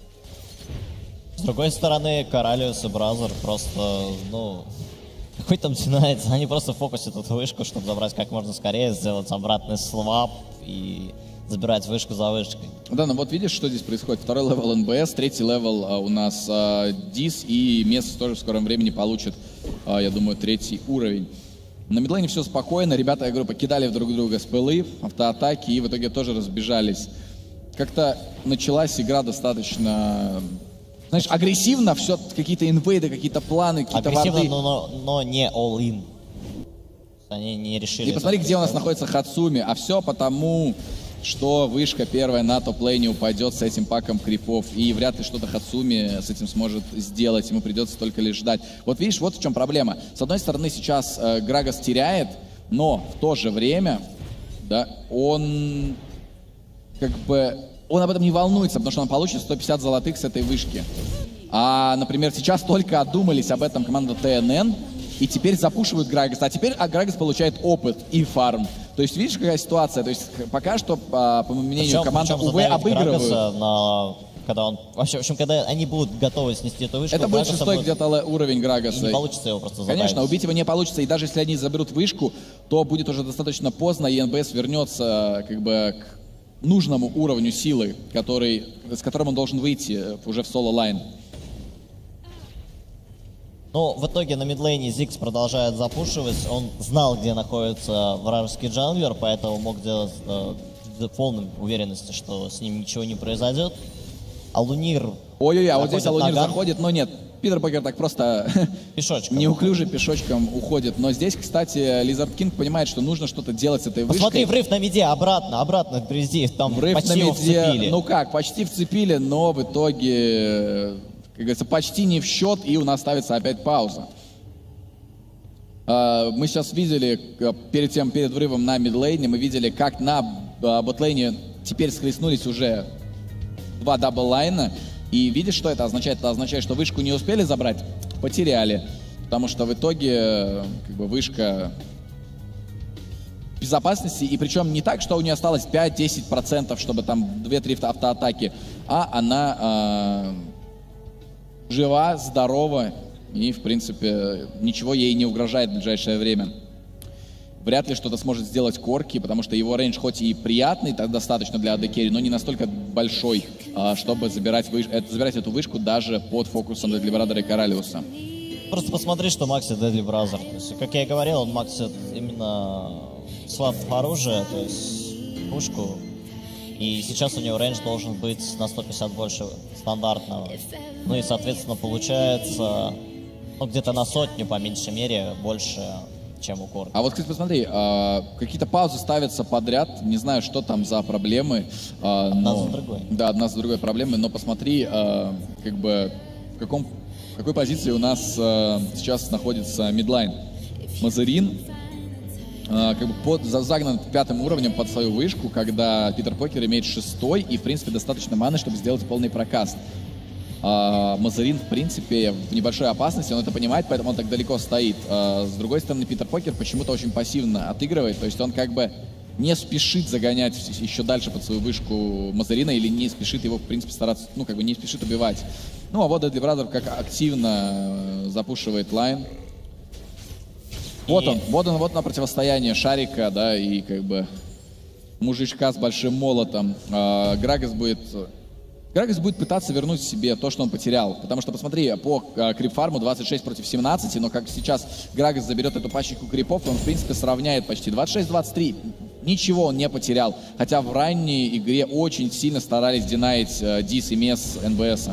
С другой стороны, Коралиус и Бразер просто, ну... Какой там динается? Они просто фокусят эту вышку, чтобы забрать как можно скорее, сделать обратный свап и... забирать вышку за вышкой. Да, ну вот видишь, что здесь происходит. Второй левел НБС, третий левел у нас Дис, и Мес тоже в скором времени получит, я думаю, третий уровень. На мидлейне все спокойно, ребята, я говорю, покидали друг друга спылы, автоатаки, и в итоге тоже разбежались. Как-то началась игра достаточно, знаешь, агрессивно, все какие-то инвейды, какие-то планы, какие-то варды. Агрессивно, но не all-in. Они не решили. И посмотри, где у нас находится Хацуми, а все потому... что вышка первая на топ-лейне упадет с этим паком крипов, и вряд ли что-то Хацуми с этим сможет сделать, ему придется только лишь ждать. Вот видишь, вот в чем проблема. С одной стороны, сейчас Грагас теряет, но в то же время, да, он как бы, он об этом не волнуется, потому что он получит 150 золотых с этой вышки. А, например, сейчас только одумались об этом команда ТНН, и теперь запушивают Грагаса, а теперь Грагас получает опыт и фарм. То есть видишь, какая ситуация? То есть пока что, по моему мнению, команда УВ обыгрывают. Когда он, в общем, когда они будут готовы снести эту вышку, это будет шестой где-то уровень Грагаса. И не получится его просто задавить. Конечно, убить его не получится, и даже если они заберут вышку, то будет уже достаточно поздно, и НБС вернется как бы к нужному уровню силы, с которым он должен выйти уже в соло-лайн. Но в итоге на мидлейне Зикс продолжает запушивать. Он знал, где находится вражеский джанглер, поэтому мог делать в полной уверенности, что с ним ничего не произойдет. Алунир... Ой-ой-ой, а вот здесь Алунир заходит, но нет. Питер Покер так просто неуклюже пешочком уходит. Но здесь, кстати, Лизард Кинг понимает, что нужно что-то делать с этой вышкой. Посмотри, врыв на миде, обратно привези. Там врыв почти на миде, вцепили. ну как, почти вцепили, но в итоге... как говорится, почти не в счет, и у нас ставится опять пауза. Мы сейчас видели, перед врывом на мидлейне, мы видели, как на ботлейне теперь схлестнулись уже два дабл-лайна. И видишь, что это означает? Это означает, что вышку не успели забрать, потеряли. Потому что в итоге как бы, вышка безопасности, и причем не так, что у нее осталось 5-10%, чтобы там 2-3 автоатаки, а она жива, здорова, и, в принципе, ничего ей не угрожает в ближайшее время. Вряд ли что-то сможет сделать Корки, потому что его рейндж хоть и приятный, так достаточно для AD Carry, но не настолько большой, чтобы забирать эту вышку даже под фокусом Deadly Brother и Коралиуса. Просто посмотри, что максит Deadly Brother. То есть, как я и говорил, он максит именно свап оружия, то есть пушку. И сейчас у него рейндж должен быть на 150 больше стандартного. Ну и, соответственно, получается где-то на 100, по меньшей мере, больше, чем у Корки. А вот, кстати, посмотри, какие-то паузы ставятся подряд, не знаю, что там за проблемы. Одна за другой. Да, одна за другой проблемы, но посмотри, как бы, в какой позиции у нас сейчас находится мидлайн. Мазерин как бы загнан 5-м уровнем под свою вышку, когда Питер Покер имеет 6-й и, в принципе, достаточно маны, чтобы сделать полный прокаст. Мазерин, в принципе, в небольшой опасности, он это понимает, поэтому он так далеко стоит. С другой стороны, Питер Покер почему-то очень пассивно отыгрывает, то есть он как бы не спешит загонять еще дальше под свою вышку Мазерина или не спешит его, в принципе, стараться, ну, как бы не спешит убивать. Ну, а вот Deadly Brother как активно запушивает лайн. Вот на противостояние Шарика, да, и как бы мужичка с большим молотом. Грагас будет пытаться вернуть себе то, что он потерял. Потому что, посмотри, по крипфарму 26 против 17, но как сейчас Грагас заберет эту пачку крипов, он, в принципе, сравняет почти 26-23. Ничего он не потерял. Хотя в ранней игре очень сильно старались динаить Дис и Мес НБСа.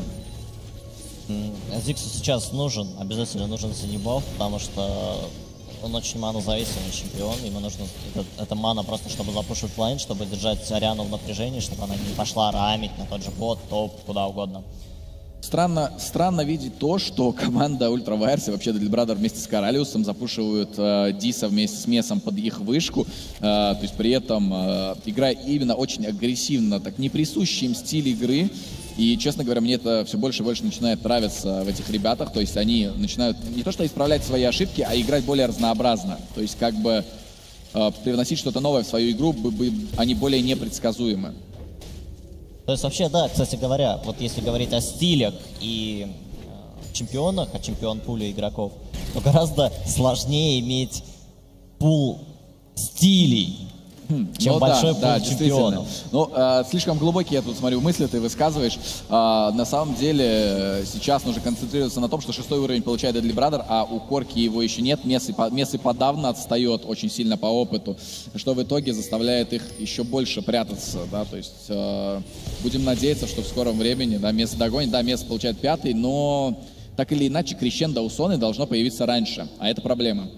Зиксу сейчас обязательно нужен синебаф, потому что он очень манозависимый чемпион, ему нужно эта мана просто, чтобы запушить лайн, чтобы держать Ариану в напряжении, чтобы она не пошла рамить на тот же бот, топ, куда угодно. Странно видеть то, что команда Ультра Вайерс и вообще Deadly Brother вместе с Коралиусом запушивают Диса вместе с Месом под их вышку, то есть при этом играя именно очень агрессивно, так не присущий им стиль игры. И, честно говоря, мне это все больше и больше начинает нравиться в этих ребятах. То есть они начинают не то что исправлять свои ошибки, а играть более разнообразно. То есть как бы привносить что-то новое в свою игру, они более непредсказуемы. То есть вообще, да, кстати говоря, вот если говорить о стилях и чемпионах, о чемпион-пуле игроков, то гораздо сложнее иметь пул стилей, чем большой пул чемпионов. Ну, слишком глубокие, я тут смотрю, мысли ты высказываешь. На самом деле, сейчас нужно концентрироваться на том, что 6-й уровень получает Deadly Brother, а у Корки его еще нет. Месс и подавно отстает очень сильно по опыту, что в итоге заставляет их еще больше прятаться, да, то есть будем надеяться, что в скором времени, да, Месс догонит, да, Месс получает 5-й, но так или иначе крещендо у Соны должно появиться раньше, а это проблема.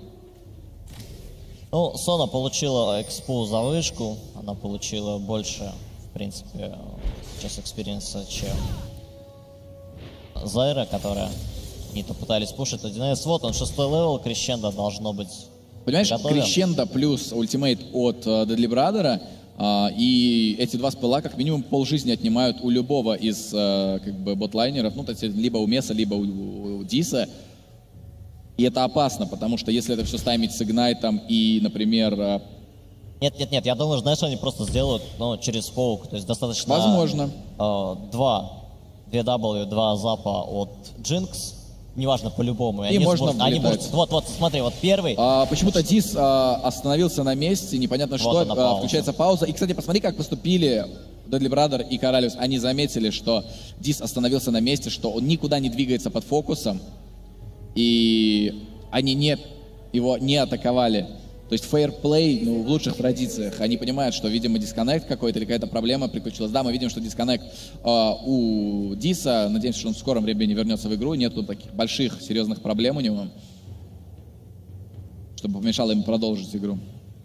Ну, Сона получила экспу за вышку, она получила больше, в принципе, сейчас экспириенса, чем Зайра, которая они-то пытались пушить 1С. Вот он, 6-й левел, крещендо должно быть. Понимаешь, готовым. крещендо плюс ультимейт от Deadly Brother, и эти два спыла как минимум полжизни отнимают у любого из как бы ботлайнеров, ну, то есть либо у Меса, либо у Диса. И это опасно, потому что если это все стаймить с игнайтом и, например... Нет, я думаю, знаешь, они просто сделают, ну, через фоук, то есть достаточно... Возможно. 2 W, 2 запа от Джинкс, неважно, по-любому. И они будут, вот, смотри, вот первый... Почему-то Дис остановился на месте, непонятно вот что, включается пауза. И, кстати, посмотри, как поступили Deadly Brother и Коралиус. Они заметили, что Дис остановился на месте, что он никуда не двигается под фокусом. И они его не атаковали. То есть фейерплей, ну, в лучших традициях. Они понимают, что, видимо, дисконнект какой-то или какая-то проблема приключилась. Да, мы видим, что дисконнект у Диса. Надеемся, что он в скором времени вернется в игру. Нету таких больших, серьезных проблем у него, чтобы помешало им продолжить игру.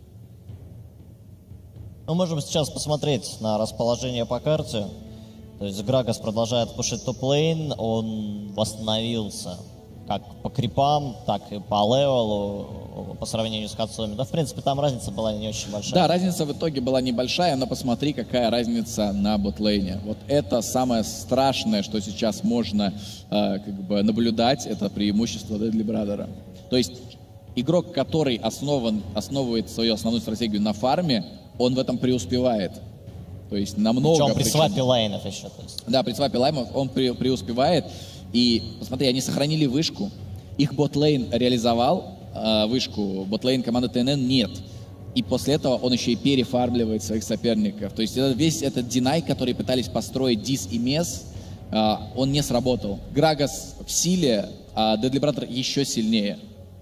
Мы можем сейчас посмотреть на расположение по карте. То есть Грагас продолжает пушить топ-лейн. Он восстановился как по крипам, так и по левелу по сравнению с Кацуми. Да, в принципе, там разница была не очень большая. Да, разница в итоге была небольшая, но посмотри, какая разница на ботлейне. Вот это самое страшное, что сейчас можно как бы наблюдать, это преимущество Deadly Brother. То есть игрок, который основывает свою основную стратегию на фарме, он в этом преуспевает. То есть намного... Причем при свапе лайнов еще. То есть. Да, при свапе лайнов он преуспевает. И посмотри, они сохранили вышку. Их ботлейн реализовал вышку, ботлейн команды ТНН нет. И после этого он еще и перефармливает своих соперников. То есть весь этот динай, который пытались построить Дис и Мес, он не сработал. Грагас в силе, а Deadly Brother еще сильнее.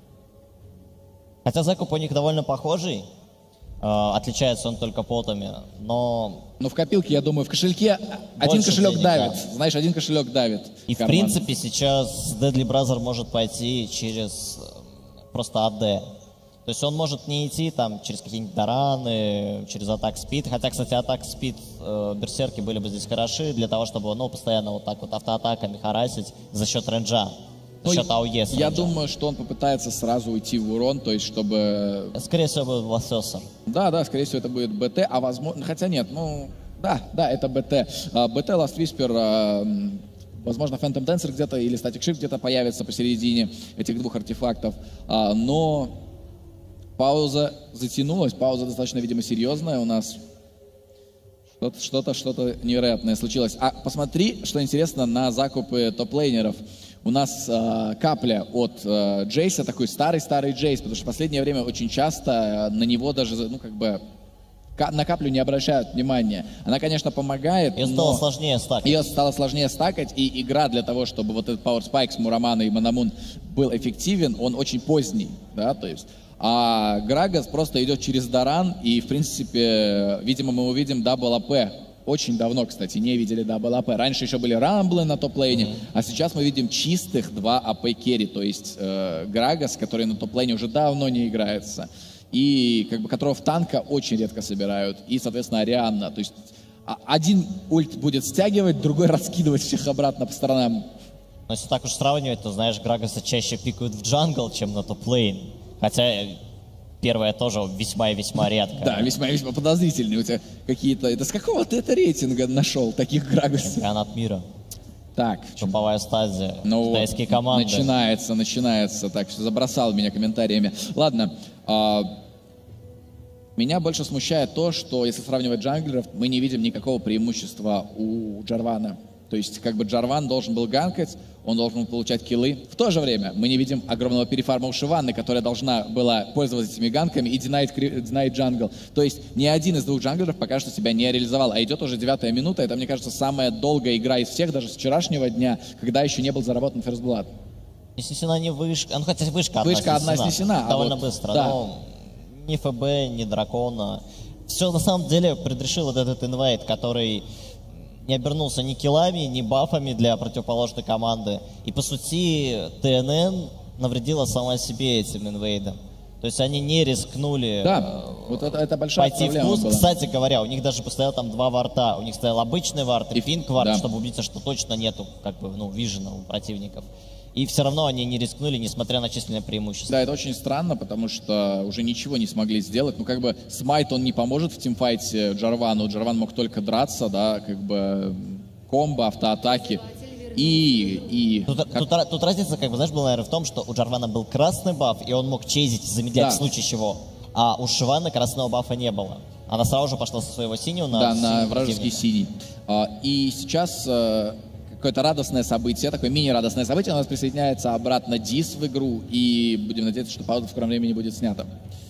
Хотя закуп у них довольно похожий. Отличается он только потами, но... Но в копилке, я думаю, в кошельке один кошелек давит. Знаешь, один кошелек давит. И в принципе сейчас Deadly Brother может пойти через просто АД. То есть он может не идти там через какие-нибудь дараны, через атак спид. Хотя, кстати, атак спид берсерки были бы здесь хороши для того, чтобы постоянно вот так вот автоатаками харасить за счет ренджа. За счет АОЕ. Я думаю, что он попытается сразу уйти в урон, то есть чтобы... Скорее всего, будет Лассесор. Да, скорее всего, это будет БТ, а возможно... Хотя нет, да, это БТ. БТ Last Whisper, возможно, Phantom Dancer где-то или Static Shift где-то появится посередине этих двух артефактов, но пауза затянулась, пауза достаточно, видимо, серьезная у нас. Что-то невероятное случилось. А посмотри, что интересно, на закупы топ-лейнеров. У нас капля от Джейса, такой старый Джейс, потому что в последнее время очень часто на него даже, на каплю не обращают внимания. Она, конечно, помогает, Ее стало сложнее стакать. Ее стало сложнее стакать, и игра для того, чтобы вот этот Power Spike с Мурамана и Манамун был эффективен, он очень поздний, да, то есть. А Грагас просто идет через Даран, и, в принципе, видимо, мы увидим дабл АП. Очень давно, кстати, не видели дабл АП. Раньше еще были рамблы на топ-лейне, а сейчас мы видим чистых 2 АП керри, то есть Грагас, который на топ-лейне уже давно не играется, и которого в танка очень редко собирают, и, соответственно, Арианна. То есть один ульт будет стягивать, другой раскидывать всех обратно по сторонам. Но если так уж сравнивать, то, знаешь, Грагаса чаще пикают в джангл, чем на топ-лейн. Хотя первое тоже весьма и весьма редко. Да, весьма и весьма подозрительные у тебя какие-то... Это с какого ты это рейтинга нашел, таких Грагасов? Чемпионат мира. Так. Топовая стадия. Китайские команды. Начинается. Так, забросал меня комментариями. Ладно. Меня больше смущает то, что если сравнивать джанглеров, мы не видим никакого преимущества у Джарвана. То есть, Джарван должен был ганкать, он должен был получать киллы. В то же время мы не видим огромного перефарма у Шиванны, которая должна была пользоваться этими ганками и динает джангл. То есть, ни один из двух джанглеров пока что себя не реализовал. А идет уже 9-я минута. Это, мне кажется, самая долгая игра из всех, даже с вчерашнего дня, когда еще не был заработан First Blood. Не снесена не вышка. Ну, хотя вышка одна снесена. Довольно быстро. Да. Но ни ФБ, ни Дракона. Все на самом деле предрешил вот этот инвайт, который не обернулся ни киллами, ни бафами для противоположной команды. И, по сути, ТНН навредила сама себе этим инвейдом. То есть они не рискнули вот это большая пойти в пуст. Кстати говоря, у них даже постоял там 2 варта. У них стоял обычный варт и пинк варт, чтобы убедиться, что точно нету вижена у противников. И все равно они не рискнули, несмотря на численное преимущество. Да, это очень странно, потому что уже ничего не смогли сделать. Смайт, он не поможет в тимфайте Джарвану. Джарван мог только драться, да, комбо, автоатаки. Тут разница, знаешь, была, наверное, в том, что у Джарвана был красный баф, и он мог чейзить, замедлять в случае чего. А у Шиваны красного бафа не было. Она сразу же пошла со своего синего на вражеский синий. И сейчас... какое-то радостное событие, такое мини-радостное событие. У нас присоединяется обратно Дис в игру, и будем надеяться, что пауза в скором времени будет снята.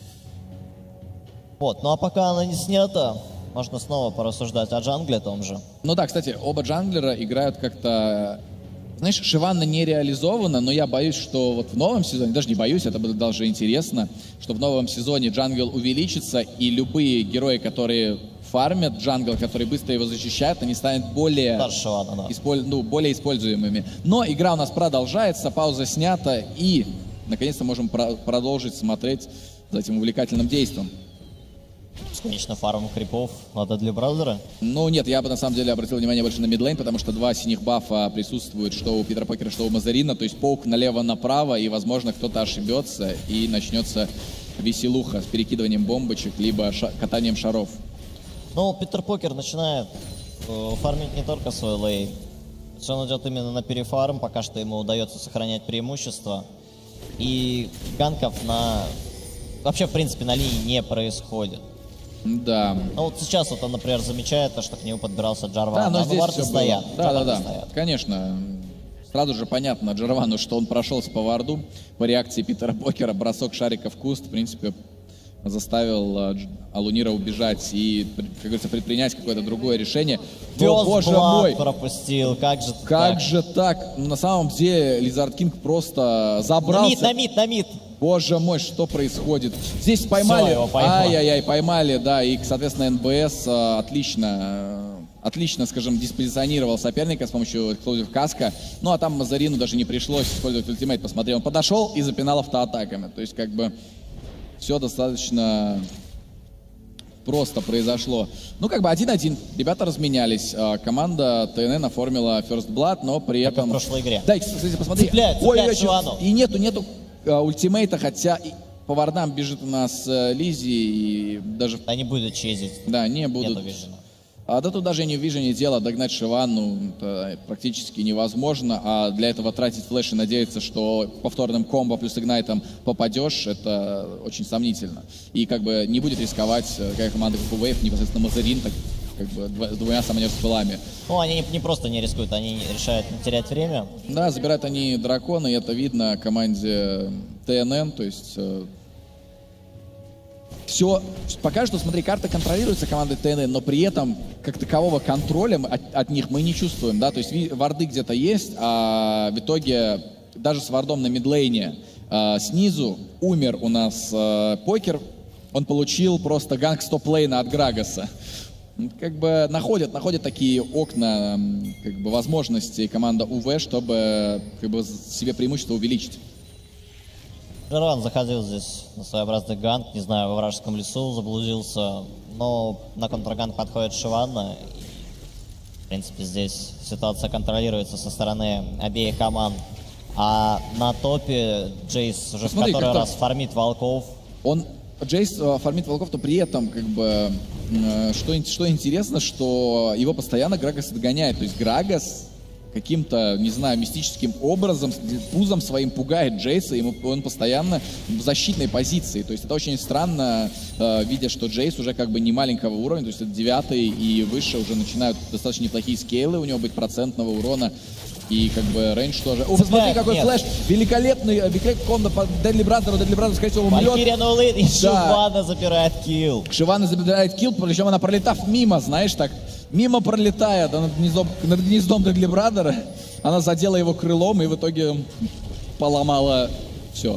Ну а пока она не снята, можно снова порассуждать о джангле том же. Ну да, кстати, оба джанглера играют как-то... Знаешь, Шиванна не реализована, но я боюсь, что вот в новом сезоне, даже не боюсь, это будет даже интересно, что в новом сезоне джангл увеличится, и любые герои, которые фармят джангл, которые быстро его защищают, они станут более используемыми. Но игра у нас продолжается, пауза снята, и наконец-то можем продолжить смотреть за этим увлекательным действием. Бесконечно фарм крипов надо для браузера? Ну нет, я бы на самом деле обратил внимание больше на мидлейн, потому что 2 синих бафа присутствуют, что у Питера Покера, что у Мазарина, то есть поук налево-направо, и возможно кто-то ошибется, и начнется веселуха с перекидыванием бомбочек, либо катанием шаров. Ну, Питер Покер начинает фармить не только свой лейн. Он идет именно на перефарм, пока что ему удается сохранять преимущество. и ганков вообще, в принципе, на линии не происходит. Да. Ну вот сейчас вот он, например, замечает то, что к нему подбирался Джарван. Да, но здесь варды все стоят. Да. Стоят. Конечно. Сразу же понятно Джарвану, что он прошелся по варду. По реакции Питера Покера бросок шарика в куст, в принципе, заставил Алунира убежать и, как говорится, предпринять какое-то другое решение. Но, боже мой, пропустил, как же так? На самом деле Лизард Кинг просто забрался. На мид. Боже мой, что происходит? Здесь поймали. Всё, его поймали. Ай-яй-яй, поймали, да. И, соответственно, НБС отлично, скажем, диспозиционировал соперника с помощью эксплозив каска. Ну, а там Мазарину даже не пришлось использовать ультимейт. Посмотри, он подошел и запинал автоатаками. То есть, как бы, все достаточно просто произошло. Ну, как бы 1-1. Ребята разменялись. Команда ТНН оформила First Blood, но при этом... в прошлой игре. Да, и, кстати, посмотри. Цепляет Шивану. И нету ультимейта, хотя и по вардам бежит у нас Лизи и даже... Они будут чезить. Да, не будут. Нету вижена. Да тут даже не в вижене дело, догнать Шивану это практически невозможно, а для этого тратить флеш и надеяться, что повторным комбо плюс игнайтом попадешь, это очень сомнительно. И как бы не будет рисковать, какая команда как Wave, непосредственно Мазарин, так как бы с двумя самонерспылами. Ну, они не просто не рискуют, они решают не терять время. Да, забирают они дракона, и это видно команде ТНН, то есть... Все, пока что, смотри, карта контролируется командой ТНН, но при этом, как такового контроля от них мы не чувствуем, да, то есть варды где-то есть, а в итоге даже с вардом на мидлейне снизу умер у нас Покер, он получил просто ганг стоп-лейна от Грагаса. Как бы находят такие окна, как бы возможности команда УВ, чтобы как бы себе преимущество увеличить. Джарван заходил здесь на своеобразный ганг, не знаю, во вражеском лесу заблудился, но на контрганг подходит Шивана. В принципе, здесь ситуация контролируется со стороны обеих команд. А на топе Джейс уже Посмотри, в который раз фармит волков. Джейс фармит волков, то при этом, как бы, что интересно, что его постоянно Грагас догоняет. То есть Грагас каким-то, не знаю, мистическим образом, пузом своим пугает Джейса, он постоянно в защитной позиции. То есть это очень странно, видя, что Джейс уже как бы не маленького уровня, то есть это 9-й и выше уже начинают достаточно неплохие скейлы у него быть процентного урона. И как бы рейндж тоже. О, посмотри, какой флеш! Великолепный комбо по Дедли Бразеру. Дедли Бразер, скорее всего, умрет. Валькирия ноулейн, и Шивана забирает килл. Шивана забирает килл, причем она пролетав мимо, знаешь, так, мимо пролетая над гнездом Дедли Бразера, она задела его крылом и в итоге поломала все.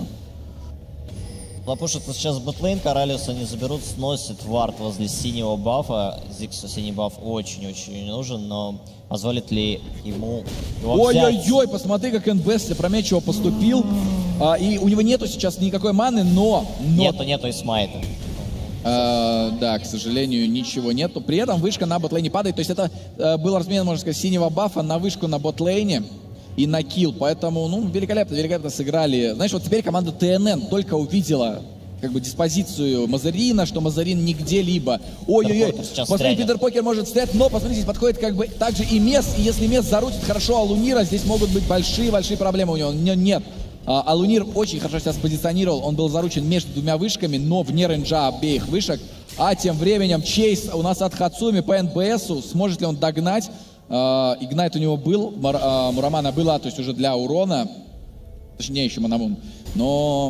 Лопушится сейчас ботлейн, Коралиуса не заберут, сносит вард возле синего бафа. Зиксу синий баф очень-очень нужен, но позволит ли ему его взять? Ой-ой-ой, посмотри, как НБС опрометчиво поступил. И у него нету сейчас никакой маны, но... Нету и смайта. Да, к сожалению, ничего нету. При этом вышка на ботлейне падает. То есть это был размен, можно сказать, синего бафа на вышку на ботлейне и на килл. Поэтому, ну, великолепно сыграли. Знаешь, вот теперь команда ТНН только увидела как бы диспозицию Мазарина, что Мазарин нигде либо. Ой-ой-ой, посмотри, Питер Покер может стрять, но посмотрите, здесь подходит как бы также и Мес. И если Мес зарутит хорошо Алунира, здесь могут быть большие-большие проблемы у него. Нет. Алунир очень хорошо себя спозиционировал, он был заручен между двумя вышками, но вне рейнджа обеих вышек. А тем временем Чейз у нас от Хацуми по НБСу, сможет ли он догнать? Игнайт у него был, Мурамана была, то есть уже для урона, точнее еще Манамун, но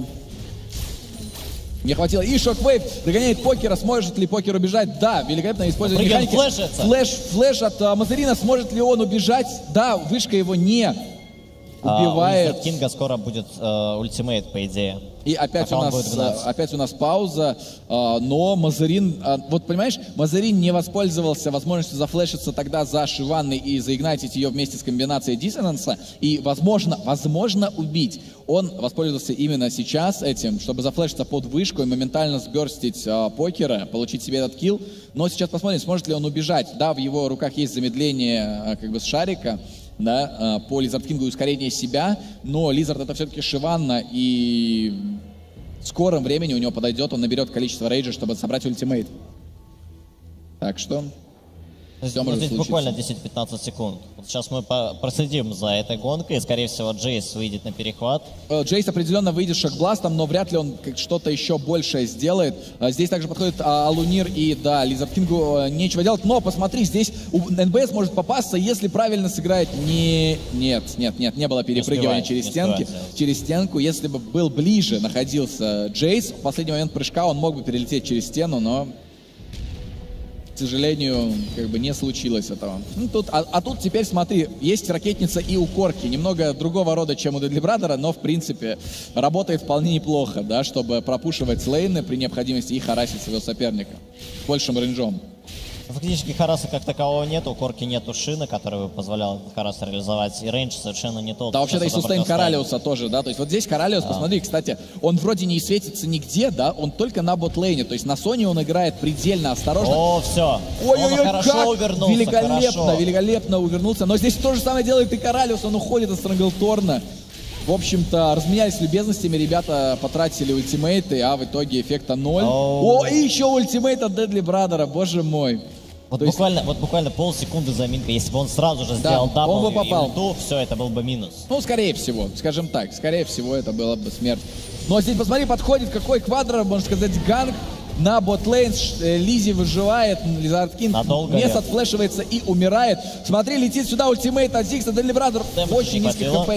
не хватило. И Шоквейв догоняет Покера, сможет ли Покер убежать? Да, великолепно использование механики. Флэш от Мазарина, сможет ли он убежать? Да, вышка его не убивает. У Кинга скоро будет ультимейт, по идее. И опять у нас пауза, но Мазарин, вот понимаешь, Мазарин не воспользовался возможностью зафлешиться тогда за Шиванной и заигнайтить ее вместе с комбинацией диссонанса и, возможно, убить. Он воспользовался именно сейчас этим, чтобы зафлешиться под вышку и моментально сберстить Покера, получить себе этот килл. Но сейчас посмотрим, сможет ли он убежать. Да, в его руках есть замедление как бы с шарика, да, по Лизард Кингу и ускорение себя, но Лизард это все-таки Шиванна, и в скором времени у него подойдет, он наберет количество рейджа, чтобы собрать ультимейт. Так что Все может здесь случиться. буквально 10-15 секунд. Вот сейчас мы проследим за этой гонкой, и, скорее всего, Джейс выйдет на перехват. Джейс определенно выйдет шокбластом, но вряд ли он что-то еще большее сделает. Здесь также подходит Алунир, и да, Лизард Кингу нечего делать. Но посмотри, здесь НБС может попасться, если правильно сыграет. Нет, не было перепрыгивания через стенки. Через стенку, если бы был ближе, находился Джейс, в последний момент прыжка он мог бы перелететь через стену, но... К сожалению, как бы не случилось этого. Ну, тут, тут теперь, смотри, есть ракетница и у Корки. Немного другого рода, чем у Дедли Брадера, но, в принципе, работает вполне неплохо, да, чтобы пропушивать лейны при необходимости и харасить своего соперника с большим рейнджом. Фактически хараса как такового нет, у Корки нету шины, которая бы позволяла хараса реализовать, и рейндж совершенно не тот. Да, вообще-то и сустейн Коралиуса тоже, да, то есть вот здесь Коралиус, посмотри, кстати, он вроде не светится нигде, да, он только на ботлейне, то есть на Соне он играет предельно осторожно. О, все. Ой-ой-ой, хорошо увернулся, великолепно увернулся, но здесь то же самое делает и Коралиус, он уходит от Странглторна. В общем-то, разменялись любезностями, ребята потратили ультимейты, а в итоге эффекта 0. О, и еще ультимейт от Дедли Брадера, боже мой. Вот буквально полсекунды заминка. Если бы он сразу же сделал дабл, он бы попал. То все, это был бы минус. Ну, скорее всего, скажем так, скорее всего, это была бы смерть. Но здесь, посмотри, подходит какой квадро, можно сказать, ганг на ботлейн. Лизи выживает, Лизард Кинг не отфлешивается и умирает. Смотри, летит сюда ультимейт от Зигса, Дедли Брадер очень низкий хп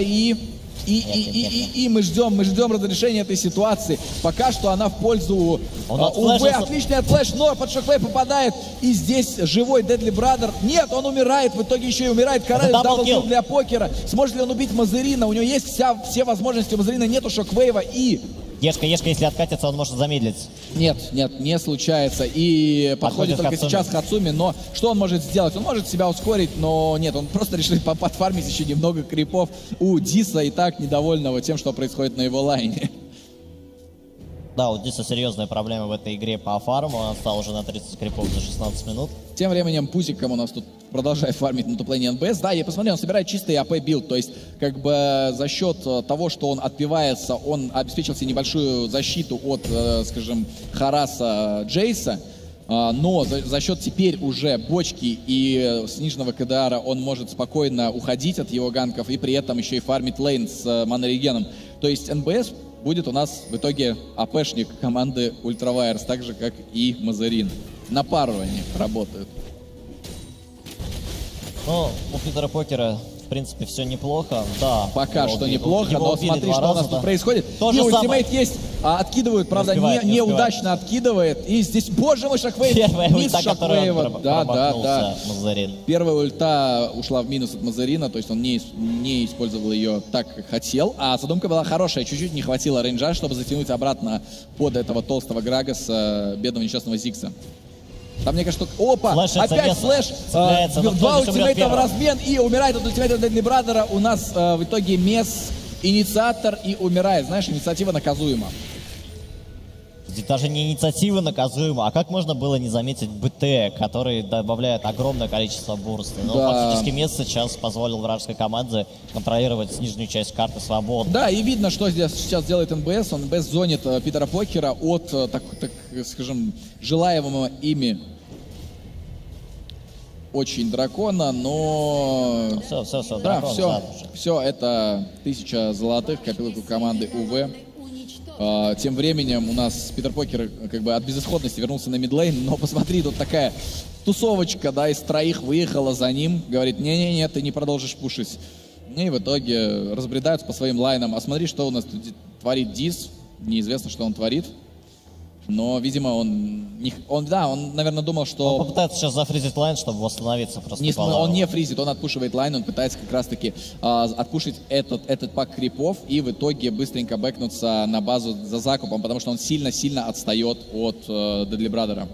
и мы ждем разрешения этой ситуации. Пока что она в пользу УВ. Отличный отфлэш, но под шоквей попадает. И здесь живой Дедли Брадер. Нет, он умирает. В итоге еще и умирает Коралиус. Даблкилл для покера. Сможет ли он убить Мазерина? У него есть все возможности. У Мазерина нету шоквейва и... Ешка, если откатится, он может замедлить. Нет, не случается. И подходит только сейчас Хацуми, но что он может сделать? Он может себя ускорить, но нет, он просто решил подфармить еще немного крипов у Диса, и так недовольного тем, что происходит на его лайне. Да, у Диса серьезная проблема в этой игре по фарму, он стал уже на 30 крипов за 16 минут. Тем временем Пузиком у нас тут продолжает фармить на топлейне НБС. Да, я посмотрел, он собирает чистый АП билд, то есть как бы за счет того, что он отбивается, он обеспечил себе небольшую защиту от, скажем, хараса Джейса, но за счет теперь уже бочки и сниженного КДРа он может спокойно уходить от его ганков и при этом еще и фармить лейн с манорегеном. То есть НБС будет у нас в итоге АПшник команды Ультравайерс, так же как и Мазерин. На пару они работают. Ну, у Питера Покера, в принципе, все неплохо. Да. Пока что неплохо, но смотри, что у нас тут происходит. И ультимейт есть, откидывают, правда, неудачно откидывает. И здесь, боже мой, шоквейв, мисс шоквейва. Да. Мазерин. Первая ульта ушла в минус от Мазерина, то есть он не использовал ее так, как хотел. А задумка была хорошая, чуть-чуть не хватило рейнджа, чтобы затянуть обратно под этого толстого Грагаса, бедного несчастного Зигса. Там, мне кажется, что... Опа! Опять флэш! Два ультимейта в размен и умирает от ультимейта Дедли Брадера. У нас в итоге Мес, инициатор и умирает. Знаешь, инициатива наказуема. Здесь даже не инициатива наказуема, а как можно было не заметить БТ, который добавляет огромное количество бурста. Но фактически Мес сейчас позволил вражеской команде контролировать нижнюю часть карты свободно. Да, и видно, что здесь сейчас делает НБС. Он НБС зонит Питера Покера от, так скажем, желаемого ими очень дракона, но... Все, да, все, это 1000 золотых, копилку команды УВ. Тем временем у нас Питер Покер как бы от безысходности вернулся на мидлейн, но посмотри, тут такая тусовочка, да, из троих выехала за ним, говорит, не-не-не, ты не продолжишь пушить. И в итоге разбредаются по своим лайнам. А смотри, что у нас тут творит Дис, неизвестно, что он творит. Но, видимо, он, наверное, думал, что... Он попытается сейчас зафризить лайн, чтобы восстановиться просто. Он не фризит, он отпушивает лайн, он пытается как раз-таки отпушить этот пак крипов и в итоге быстренько бэкнуться на базу за закупом, потому что он сильно-сильно отстает от Дедли Брадера.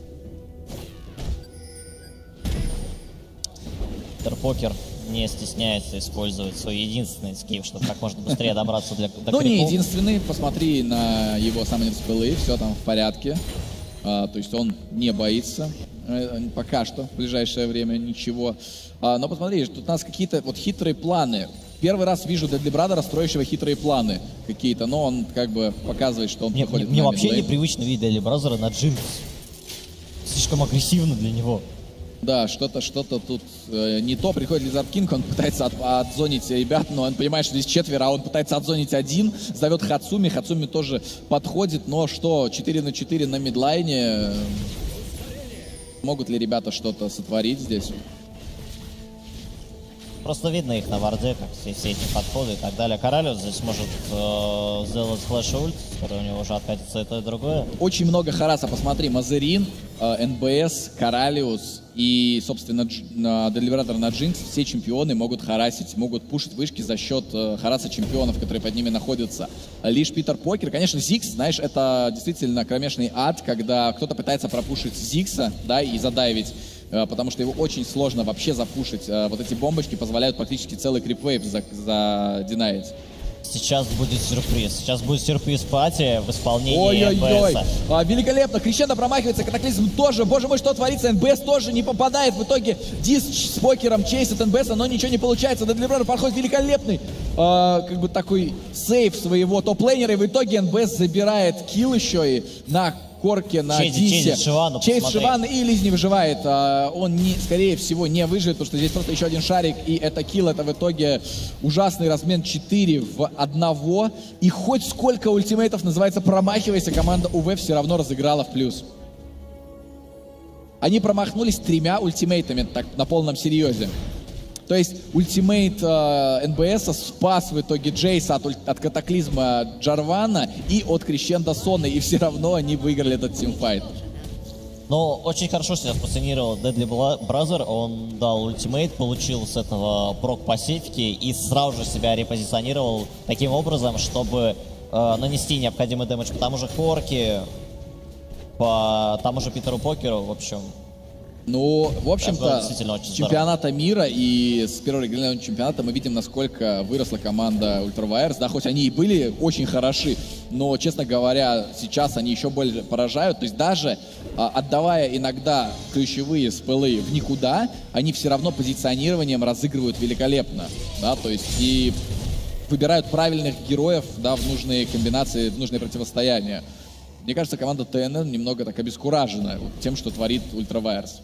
Питер Покер не стесняется использовать свой единственный скиф, чтобы как можно быстрее добраться до крипов. Ну, не единственный. Посмотри на его саммонер спеллы, все там в порядке. То есть он не боится. Пока что, в ближайшее время ничего. Но посмотри, тут у нас какие-то вот хитрые планы. Первый раз вижу Дедли Брадера, строящего хитрые планы какие-то, но он как бы показывает, что он проходит Мне вообще непривычно видеть Дедли Брадера на Джинкс. Слишком агрессивно для него. Да, что-то тут не то. Приходит Лизард Кинг, он пытается отзонить ребят, но он понимает, что здесь четверо, а он пытается отзонить один. Зовет Хацуми. Хацуми тоже подходит, но что, 4 на 4 на мидлайне. Могут ли ребята что-то сотворить здесь? Просто видно их на варде, как все эти подходы и так далее. Коралиус здесь может сделать флеш-ульт, который у него уже откатится и то, и другое. Очень много хараса. Посмотри, Мазерин, НБС, Коралиус и, собственно, Дедлибрадор на Джинкс. Все чемпионы могут харасить, могут пушить вышки за счет хараса чемпионов, которые под ними находятся. Лишь Питер Покер. Конечно, Зикс, знаешь, это действительно кромешный ад, когда кто-то пытается пропушить Зикса, да, и задайвить, потому что его очень сложно вообще запушить. Вот эти бомбочки позволяют практически целый крипвейв задинаить. Сейчас будет сюрприз. Сейчас будет сюрприз пати в исполнении Ой-ой-ой. НБС. Великолепно. Крещендо промахивается. Катаклизм тоже. Боже мой, что творится? НБС тоже не попадает. В итоге Дис с покером чейсит НБСа, но ничего не получается. Дедлибрадор проходит великолепный как бы такой сейв своего топ-лейнера. И в итоге НБС забирает килл еще и на Корке, на Дисе. Чейз Шиван и Лиз не выживает. Он, скорее всего, не выживет, потому что здесь просто еще один шарик, и это килл. Это в итоге ужасный размен 4 в 1. И хоть сколько ультимейтов, называется, промахивайся, команда УВ все равно разыграла в плюс. Они промахнулись 3 ультимейтами, так, на полном серьезе. То есть ультимейт НБСа спас в итоге Джейса от катаклизма Джарвана и от Крещендо Соны, и все равно они выиграли этот тимфайт. Но очень хорошо себя спозиционировал Deadly Brother. Он дал ультимейт, получил с этого прок пассивки и сразу же себя репозиционировал таким образом, чтобы нанести необходимый дэмэдж по тому же Корке, по тому же Питеру Покеру, в общем. Ну, в общем-то, с чемпионата мира и с первого регионального чемпионата мы видим, насколько выросла команда Ультравайерс. Да, хоть они и были очень хороши, но, честно говоря, сейчас они еще более поражают. То есть даже отдавая иногда ключевые спелы в никуда, они все равно позиционированием разыгрывают великолепно. Да, то есть и выбирают правильных героев, да, в нужные комбинации, в нужные противостояния. Мне кажется, команда ТНН немного так обескуражена тем, что творит Ультравайерс.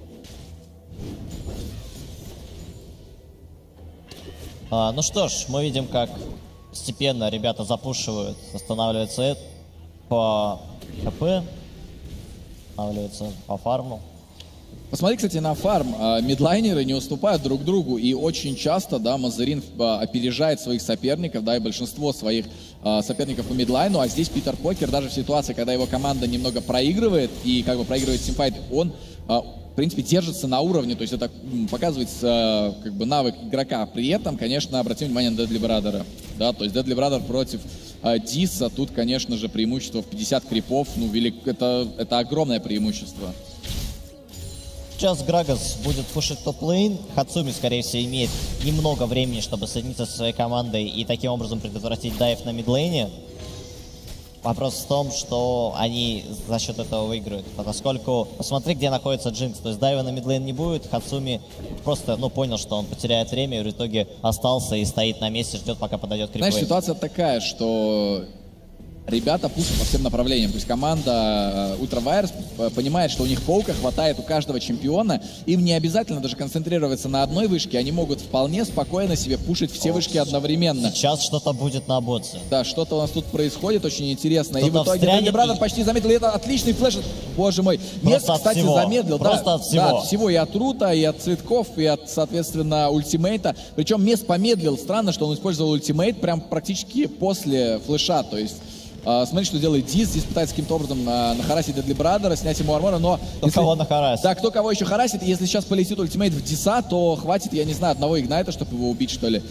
Ну что ж, мы видим, как постепенно ребята запушивают, останавливается по ХП, останавливается по фарму. Посмотри, кстати, на фарм. Мидлайнеры не уступают друг другу, и очень часто, да, Мазерин опережает своих соперников, да, и большинство своих соперников по мидлайну, а здесь Питер Покер, даже в ситуации, когда его команда немного проигрывает, и как бы проигрывает тимфайт, он, в принципе, держится на уровне, то есть это показывает как бы навык игрока. При этом, конечно, обратим внимание на Deadly Brother, да, то есть Deadly Brother против Диса, тут, конечно же, преимущество в 50 крипов, ну, это огромное преимущество. Сейчас Грагас будет пушить топ-лейн. Хацуми, скорее всего, имеет немного времени, чтобы соединиться со своей командой и таким образом предотвратить дайв на мидлейне. Вопрос в том, что они за счет этого выиграют. Поскольку, посмотри, где находится Джинкс. То есть дайва на мидлейн не будет. Хацуми просто, понял, что он потеряет время, и в итоге остался и стоит на месте, ждет, пока подойдет крипвейв. Знаешь, ситуация такая, что ребята пушат по всем направлениям. То есть команда Ультравайерс понимает, что у них паука хватает у каждого чемпиона. Им не обязательно даже концентрироваться на одной вышке. Они могут вполне спокойно себе пушить все вышки одновременно. Сейчас что-то будет на ботсе. Да, что-то у нас тут происходит очень интересно. И в итоге Deadly Brother почти заметил. И это отличный флеш. Боже мой. Мест, кстати, замедлил. Просто от всего. Да, от всего. И от рута, и от цветков, и от, соответственно, ультимейта. Причем Мест помедлил. Странно, что он использовал ультимейт прям практически после флеша. То есть смотри, что делает Дис. Здесь пытается каким-то образом нахарасить Deadly Brother, снять ему армора, но... Кого нахарасит? Да, кто кого еще харасит. Если сейчас полетит ультимейт в Диса, то хватит, я не знаю, одного игнайта, чтобы его убить, что ли.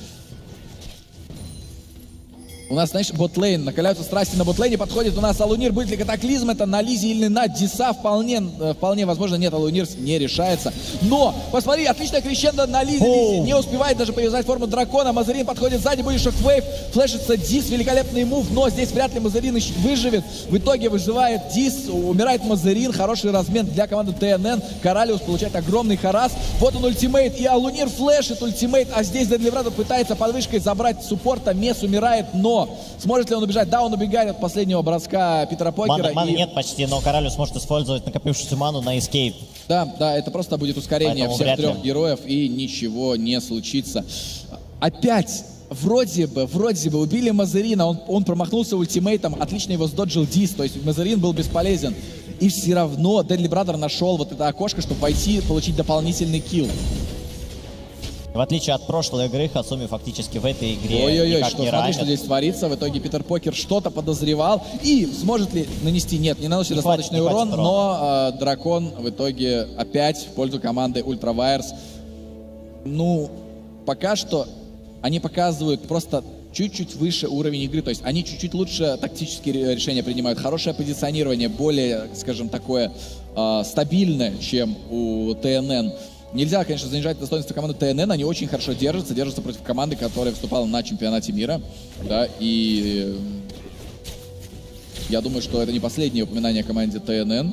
У нас, знаешь, ботлейн, накаляются страсти на ботлейне, подходит у нас Алунир, будет ли катаклизм, это на Лизе или на Диса, вполне возможно, нет, Алунир не решается. Но, посмотри, отличная крещендо на Лизе, не успевает даже повязать форму дракона, Мазерин подходит сзади, будет шоквейв, флешится Дис, великолепный мув, но здесь вряд ли Мазерин выживет, в итоге выживает Дис, умирает Мазерин, хороший размен для команды ТНН, Коралиус получает огромный харас, вот он ультимейт, и Алунир флешит ультимейт, а здесь Deadly Brother пытается под вышкой забрать суппорта, Мес умирает, но но сможет ли он убежать? Да, он убегает от последнего броска Питера Покера. Маны нет почти, но Королиус может использовать накопившуюся ману на эскейп. Да, это просто будет ускорение Поэтому всех вряд ли. 3 героев, и ничего не случится. Опять, вроде бы убили Мазерина, он промахнулся ультимейтом, отлично его сдоджил Дис, то есть Мазерин был бесполезен. И все равно Deadly Brother нашел вот это окошко, чтобы войти и получить дополнительный килл. В отличие от прошлой игры, Хацуми фактически в этой игре Ой-ой-ой, никак что, не смотри, ранит. что здесь творится. В итоге Питер Покер что-то подозревал. И сможет ли нанести? Нет, не наносит достаточный хватит урон, урона. но дракон в итоге опять в пользу команды Ultra Wires. Ну, пока что они показывают просто чуть-чуть выше уровень игры, то есть они чуть-чуть лучше тактические решения принимают, хорошее позиционирование, более, скажем, такое стабильное, чем у ТНН. Нельзя, конечно, занижать достоинство команды ТНН, они очень хорошо держатся против команды, которая выступала на чемпионате мира, да, и я думаю, что это не последнее упоминание о команде ТНН,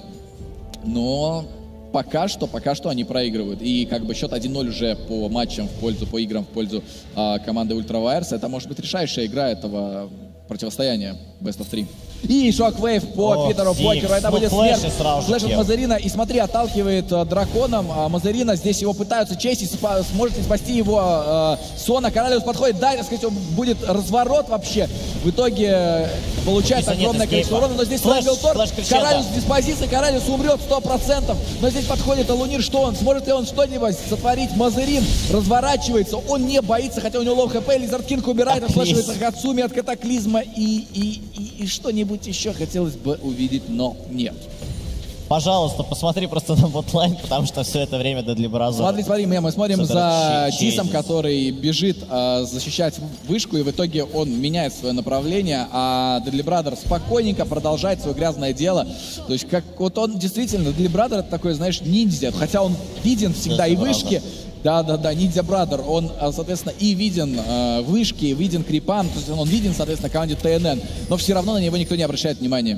но пока что они проигрывают. И как бы счет 1-0 уже по матчам, по играм в пользу команды Ultra Wires. Это может быть решающая игра этого противостояния Best of 3. И Shockwave по Питеру Покеру. Это будет смерть. Флэш от Мазерина. И смотри, отталкивает драконом Мазерина. Здесь его пытаются честь. Сможет ли спасти его Сона? Королиус подходит. Да, так сказать, будет разворот вообще. В итоге получается огромное количество урона. Но здесь Флэш-Торн. Королиус в диспозиции. Королиус умрет 100%. Но здесь подходит Алунир. Что он? Сможет ли он что-нибудь сотворить? Мазерин разворачивается. Он не боится, хотя у него лоу хп. Лизард Кинг убирает. Отфлэшивается Хацуми от катаклизма. И что-нибудь еще хотелось бы увидеть, но нет. Пожалуйста, посмотри просто на ботлайн, потому что все это время Deadly Brother. Смотри, мы смотрим за Дисом, который бежит защищать вышку, и в итоге он меняет свое направление, а Deadly Brother спокойненько продолжает свое грязное дело. То есть, как вот он действительно, Deadly Brother это такой, знаешь, ниндзя, хотя он виден всегда и вышки. Да, Ниндзя Брадер, он, соответственно, и виден вышки, виден крипам, то есть он виден, соответственно, команде ТНН, но все равно на него никто не обращает внимания.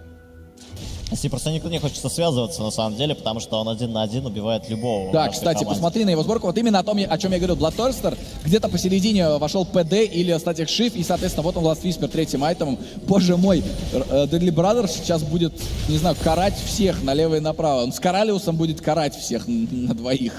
Если просто никто не хочется связываться, на самом деле, потому что он 1 на 1 убивает любого. Да, кстати, посмотри на его сборку, вот именно о чем я говорил, Bloodthirster, где-то посередине вошел ПД или Static Shift, и, соответственно, вот он Last Whisper третьим айтемом. Боже мой, Deadly Brother сейчас будет, не знаю, карать всех налево и направо, он с Королиусом будет карать всех на двоих.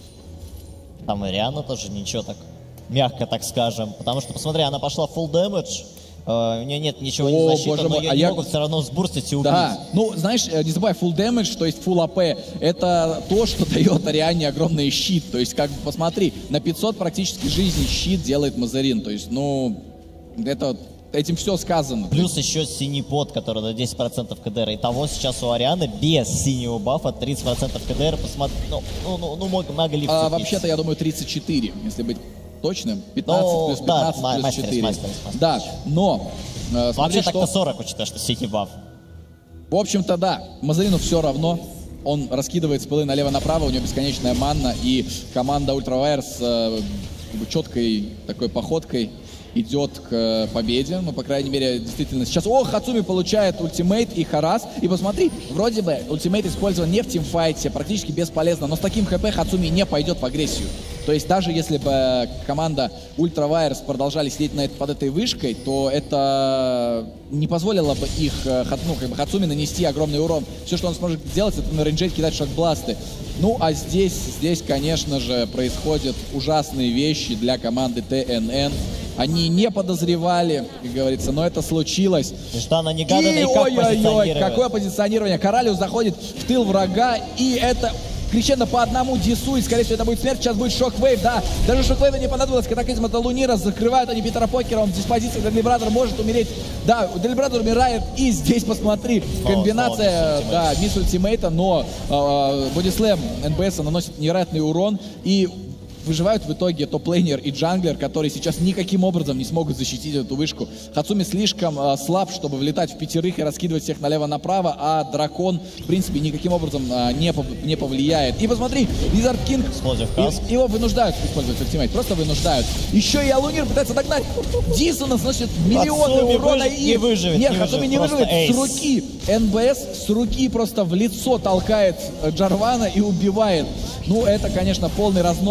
Там и Риана тоже ничего так, мягко так скажем. Потому что, посмотри, она пошла full damage. У нее нет ничего не защиты, но ее могут все равно сбурстить и убить. Да, ну, знаешь, не забывай, full damage, то есть full AP, это то, что дает Ариане огромный щит. То есть, как бы, посмотри, на 500 практически жизней щит делает Мазерин. То есть, ну, это... Этим все сказано. Плюс еще синий пот, который на 10% КДР. Итого сейчас у Арианы без синего бафа 30% КДР. Посмотри, много лифтов. Вообще-то, я думаю, 34, если быть точным. 15 плюс 15 плюс 4. Да, но... Вообще так-то 40, учитывая, что синий баф. В общем-то, да, Мазерину все равно. Он раскидывает спылы налево-направо, у него бесконечная манна, и команда Ultra Wires четкой такой походкой идет к победе, ну, по крайней мере, действительно сейчас... О, Хацуми получает ультимейт и харас, и посмотри, вроде бы ультимейт использован не в тимфайте, практически бесполезно, но с таким хп Хацуми не пойдет в агрессию. То есть даже если бы команда Ultra Wires продолжали сидеть под этой вышкой, то это не позволило бы их, Хацуми нанести огромный урон. Все, что он сможет сделать, это на рейнджейт кидать шокбласты. Ну, а здесь, конечно же, происходят ужасные вещи для команды ТНН. Они не подозревали, как говорится, но это случилось. И ой-ой-ой, какое позиционирование. Королиус заходит в тыл врага, и это... Крещендо по одному Дису, и, скорее всего, это будет смерть. Сейчас будет Shockwave, да. Даже Shockwave не понадобилось. Катаклизм от Алунира. Закрывают они Питера Покера. Он в диспозиции. Deadly Brother может умереть. Да, Deadly Brother умирает. И здесь, посмотри, комбинация, да, мисс ультимейта, но бодислэм НБС наносит невероятный урон. И выживают в итоге топ-лейнер и джанглер, которые сейчас никаким образом не смогут защитить эту вышку. Хацуми слишком слаб, чтобы влетать в пятерых и раскидывать всех налево-направо, а дракон, в принципе, никаким образом не повлияет. И посмотри, Лизард Кинг, его вынуждают использовать ультимейт, просто вынуждают. Еще и Алунир пытается догнать. Дисона сносит миллионы урона и... Не выживет. Нет, Хацуми не выживет. С руки НБС, с руки просто в лицо толкает Джарвана и убивает. Ну, это, конечно, полный разнос, счет 8-0.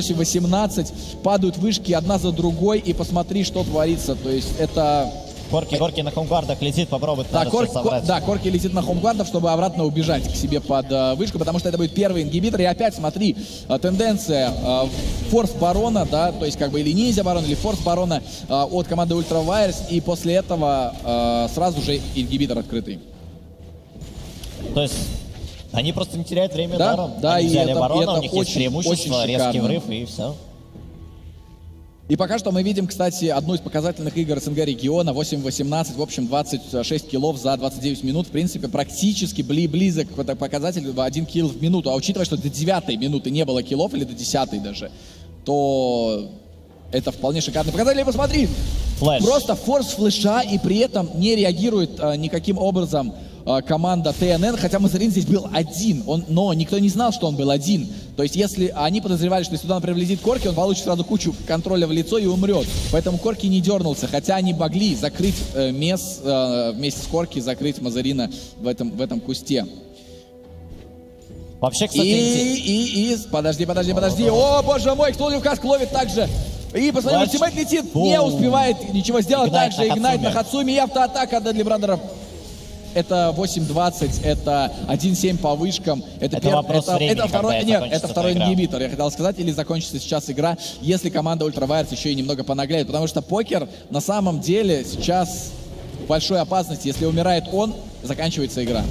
8-18, падают вышки одна за другой, и посмотри, что творится. То есть это... Корки на хоумгардах летит, попробует собрать. Да, Корки летит на хоумгардов, чтобы обратно убежать к себе под вышку, потому что это будет первый ингибитор. И опять смотри, тенденция форс барона, да, то есть как бы или ниндзя барона, или форс барона от команды Ultra Wires, и после этого сразу же ингибитор открытый. То есть они просто не теряют время да, даром. Да, они взяли барона, у них очень, есть преимущество, резкий врыв и все. И пока что мы видим, кстати, одну из показательных игр СНГ региона, 8-18, в общем, 26 киллов за 29 минут. В принципе, практически близок к показателю 1 килл в минуту. А учитывая, что до 9 минуты не было киллов, или до 10 даже, то это вполне шикарный показатель. И посмотри, Флэш. Просто форс флеша, и при этом не реагирует никаким образом команда ТНН, хотя Мазарин здесь был один, но никто не знал, что он был один. То есть если они подозревали, что если туда прилетит Корки, он получит сразу кучу контроля в лицо и умрет. Поэтому Корки не дернулся, хотя они могли закрыть Мес вместе с Корки, закрыть Мазарина в этом кусте. Вообще, кстати... Подожди. О, боже мой, кто Люкас ловит также. И посмотри, ультимейт летит, не успевает ничего сделать. Также игнайт на Хацуми и автоатака для Брадеров. Это 8-20, это 1-7 по вышкам. Это второй ингибитор, я хотел сказать, или закончится сейчас игра, если команда Ultra Wires еще и немного понаглеет. Потому что покер на самом деле сейчас в большой опасности. Если умирает он, заканчивается игра.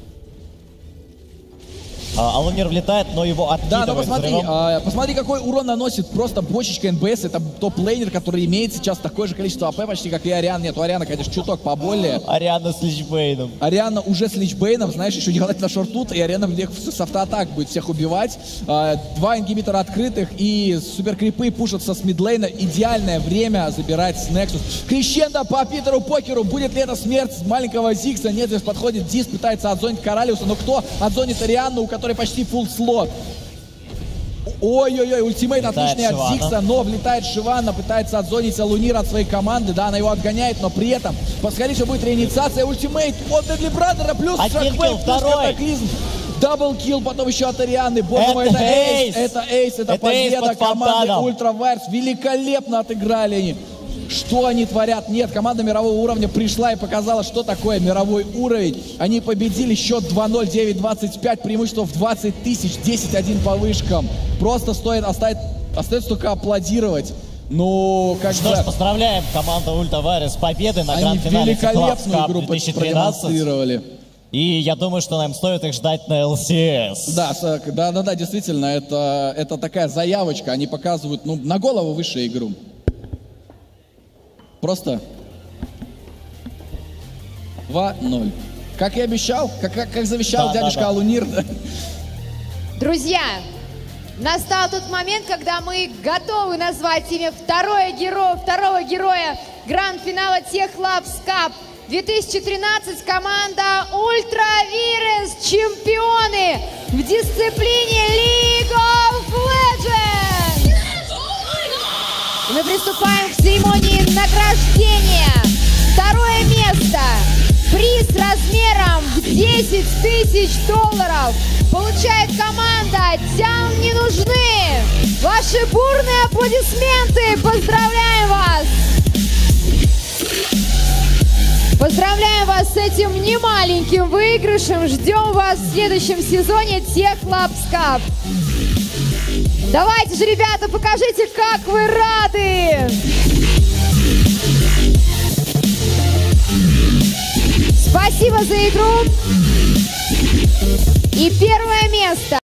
Алунир влетает, но его откидывает. Да, но посмотри, какой урон наносит просто бочечка НБС. Это топ-лейнер, который имеет сейчас такое же количество АП почти, как и Ариана. Нет, у Ариана, конечно, чуток поболее. Ариана с личбейном. Ариана уже с личбейном, знаешь, еще делать на шорт-тут, и Ариана с автоатак будет всех убивать. 2 ингибитора открытых, и суперкрипы пушатся с мидлейна. Идеальное время забирать с Nexus. Крещендо по Питеру Покеру. Будет ли это смерть маленького Зикса? Нет, здесь подходит Дис, пытается отзонить Коралиуса, но кто отзонит Ариану, у которой почти фулл слот? Ой-ой-ой, ультимейт отличный от Зикса, но влетает Шивана, пытается отзонить Алунир от своей команды, да, она его отгоняет, но при этом, скорее всего, будет реинициация, ультимейт от Дедли Брадера, плюс Шоквейв, плюс Катаклизм, даблкилл, потом еще от Арианы, боже мой, это эйс, это победа команды Ultra Wires, великолепно отыграли они. Что они творят? Нет, команда мирового уровня пришла и показала, что такое мировой уровень. Они победили, счет 2-0, 9-25, преимущество в 20 тысяч, 10-1 по вышкам. Просто остается только аплодировать. Ну, как что ж, поздравляем команду Ultra Wires с победой на гранд-финале Clubs Cup 2013. И я думаю, что нам стоит их ждать на ЛСС. Да, действительно, это такая заявочка. Они показывают, ну, на голову выше игру. Просто 2-0. Как и обещал, как завещал дядюшка Алунир. Друзья, настал тот момент, когда мы готовы назвать имя второго героя гранд-финала Техлабс Cup 2013. Команда Ultra Wires, чемпионы в дисциплине League of Legends. Мы приступаем к церемонии награждения. Второе место. Приз размером в 10 тысяч долларов получает команда «Тям не нужны». Ваши бурные аплодисменты. Поздравляем вас. Поздравляем вас с этим немаленьким выигрышем. Ждем вас в следующем сезоне Техлабс Cup. Давайте же, ребята, покажите, как вы рады! Спасибо за игру! И первое место!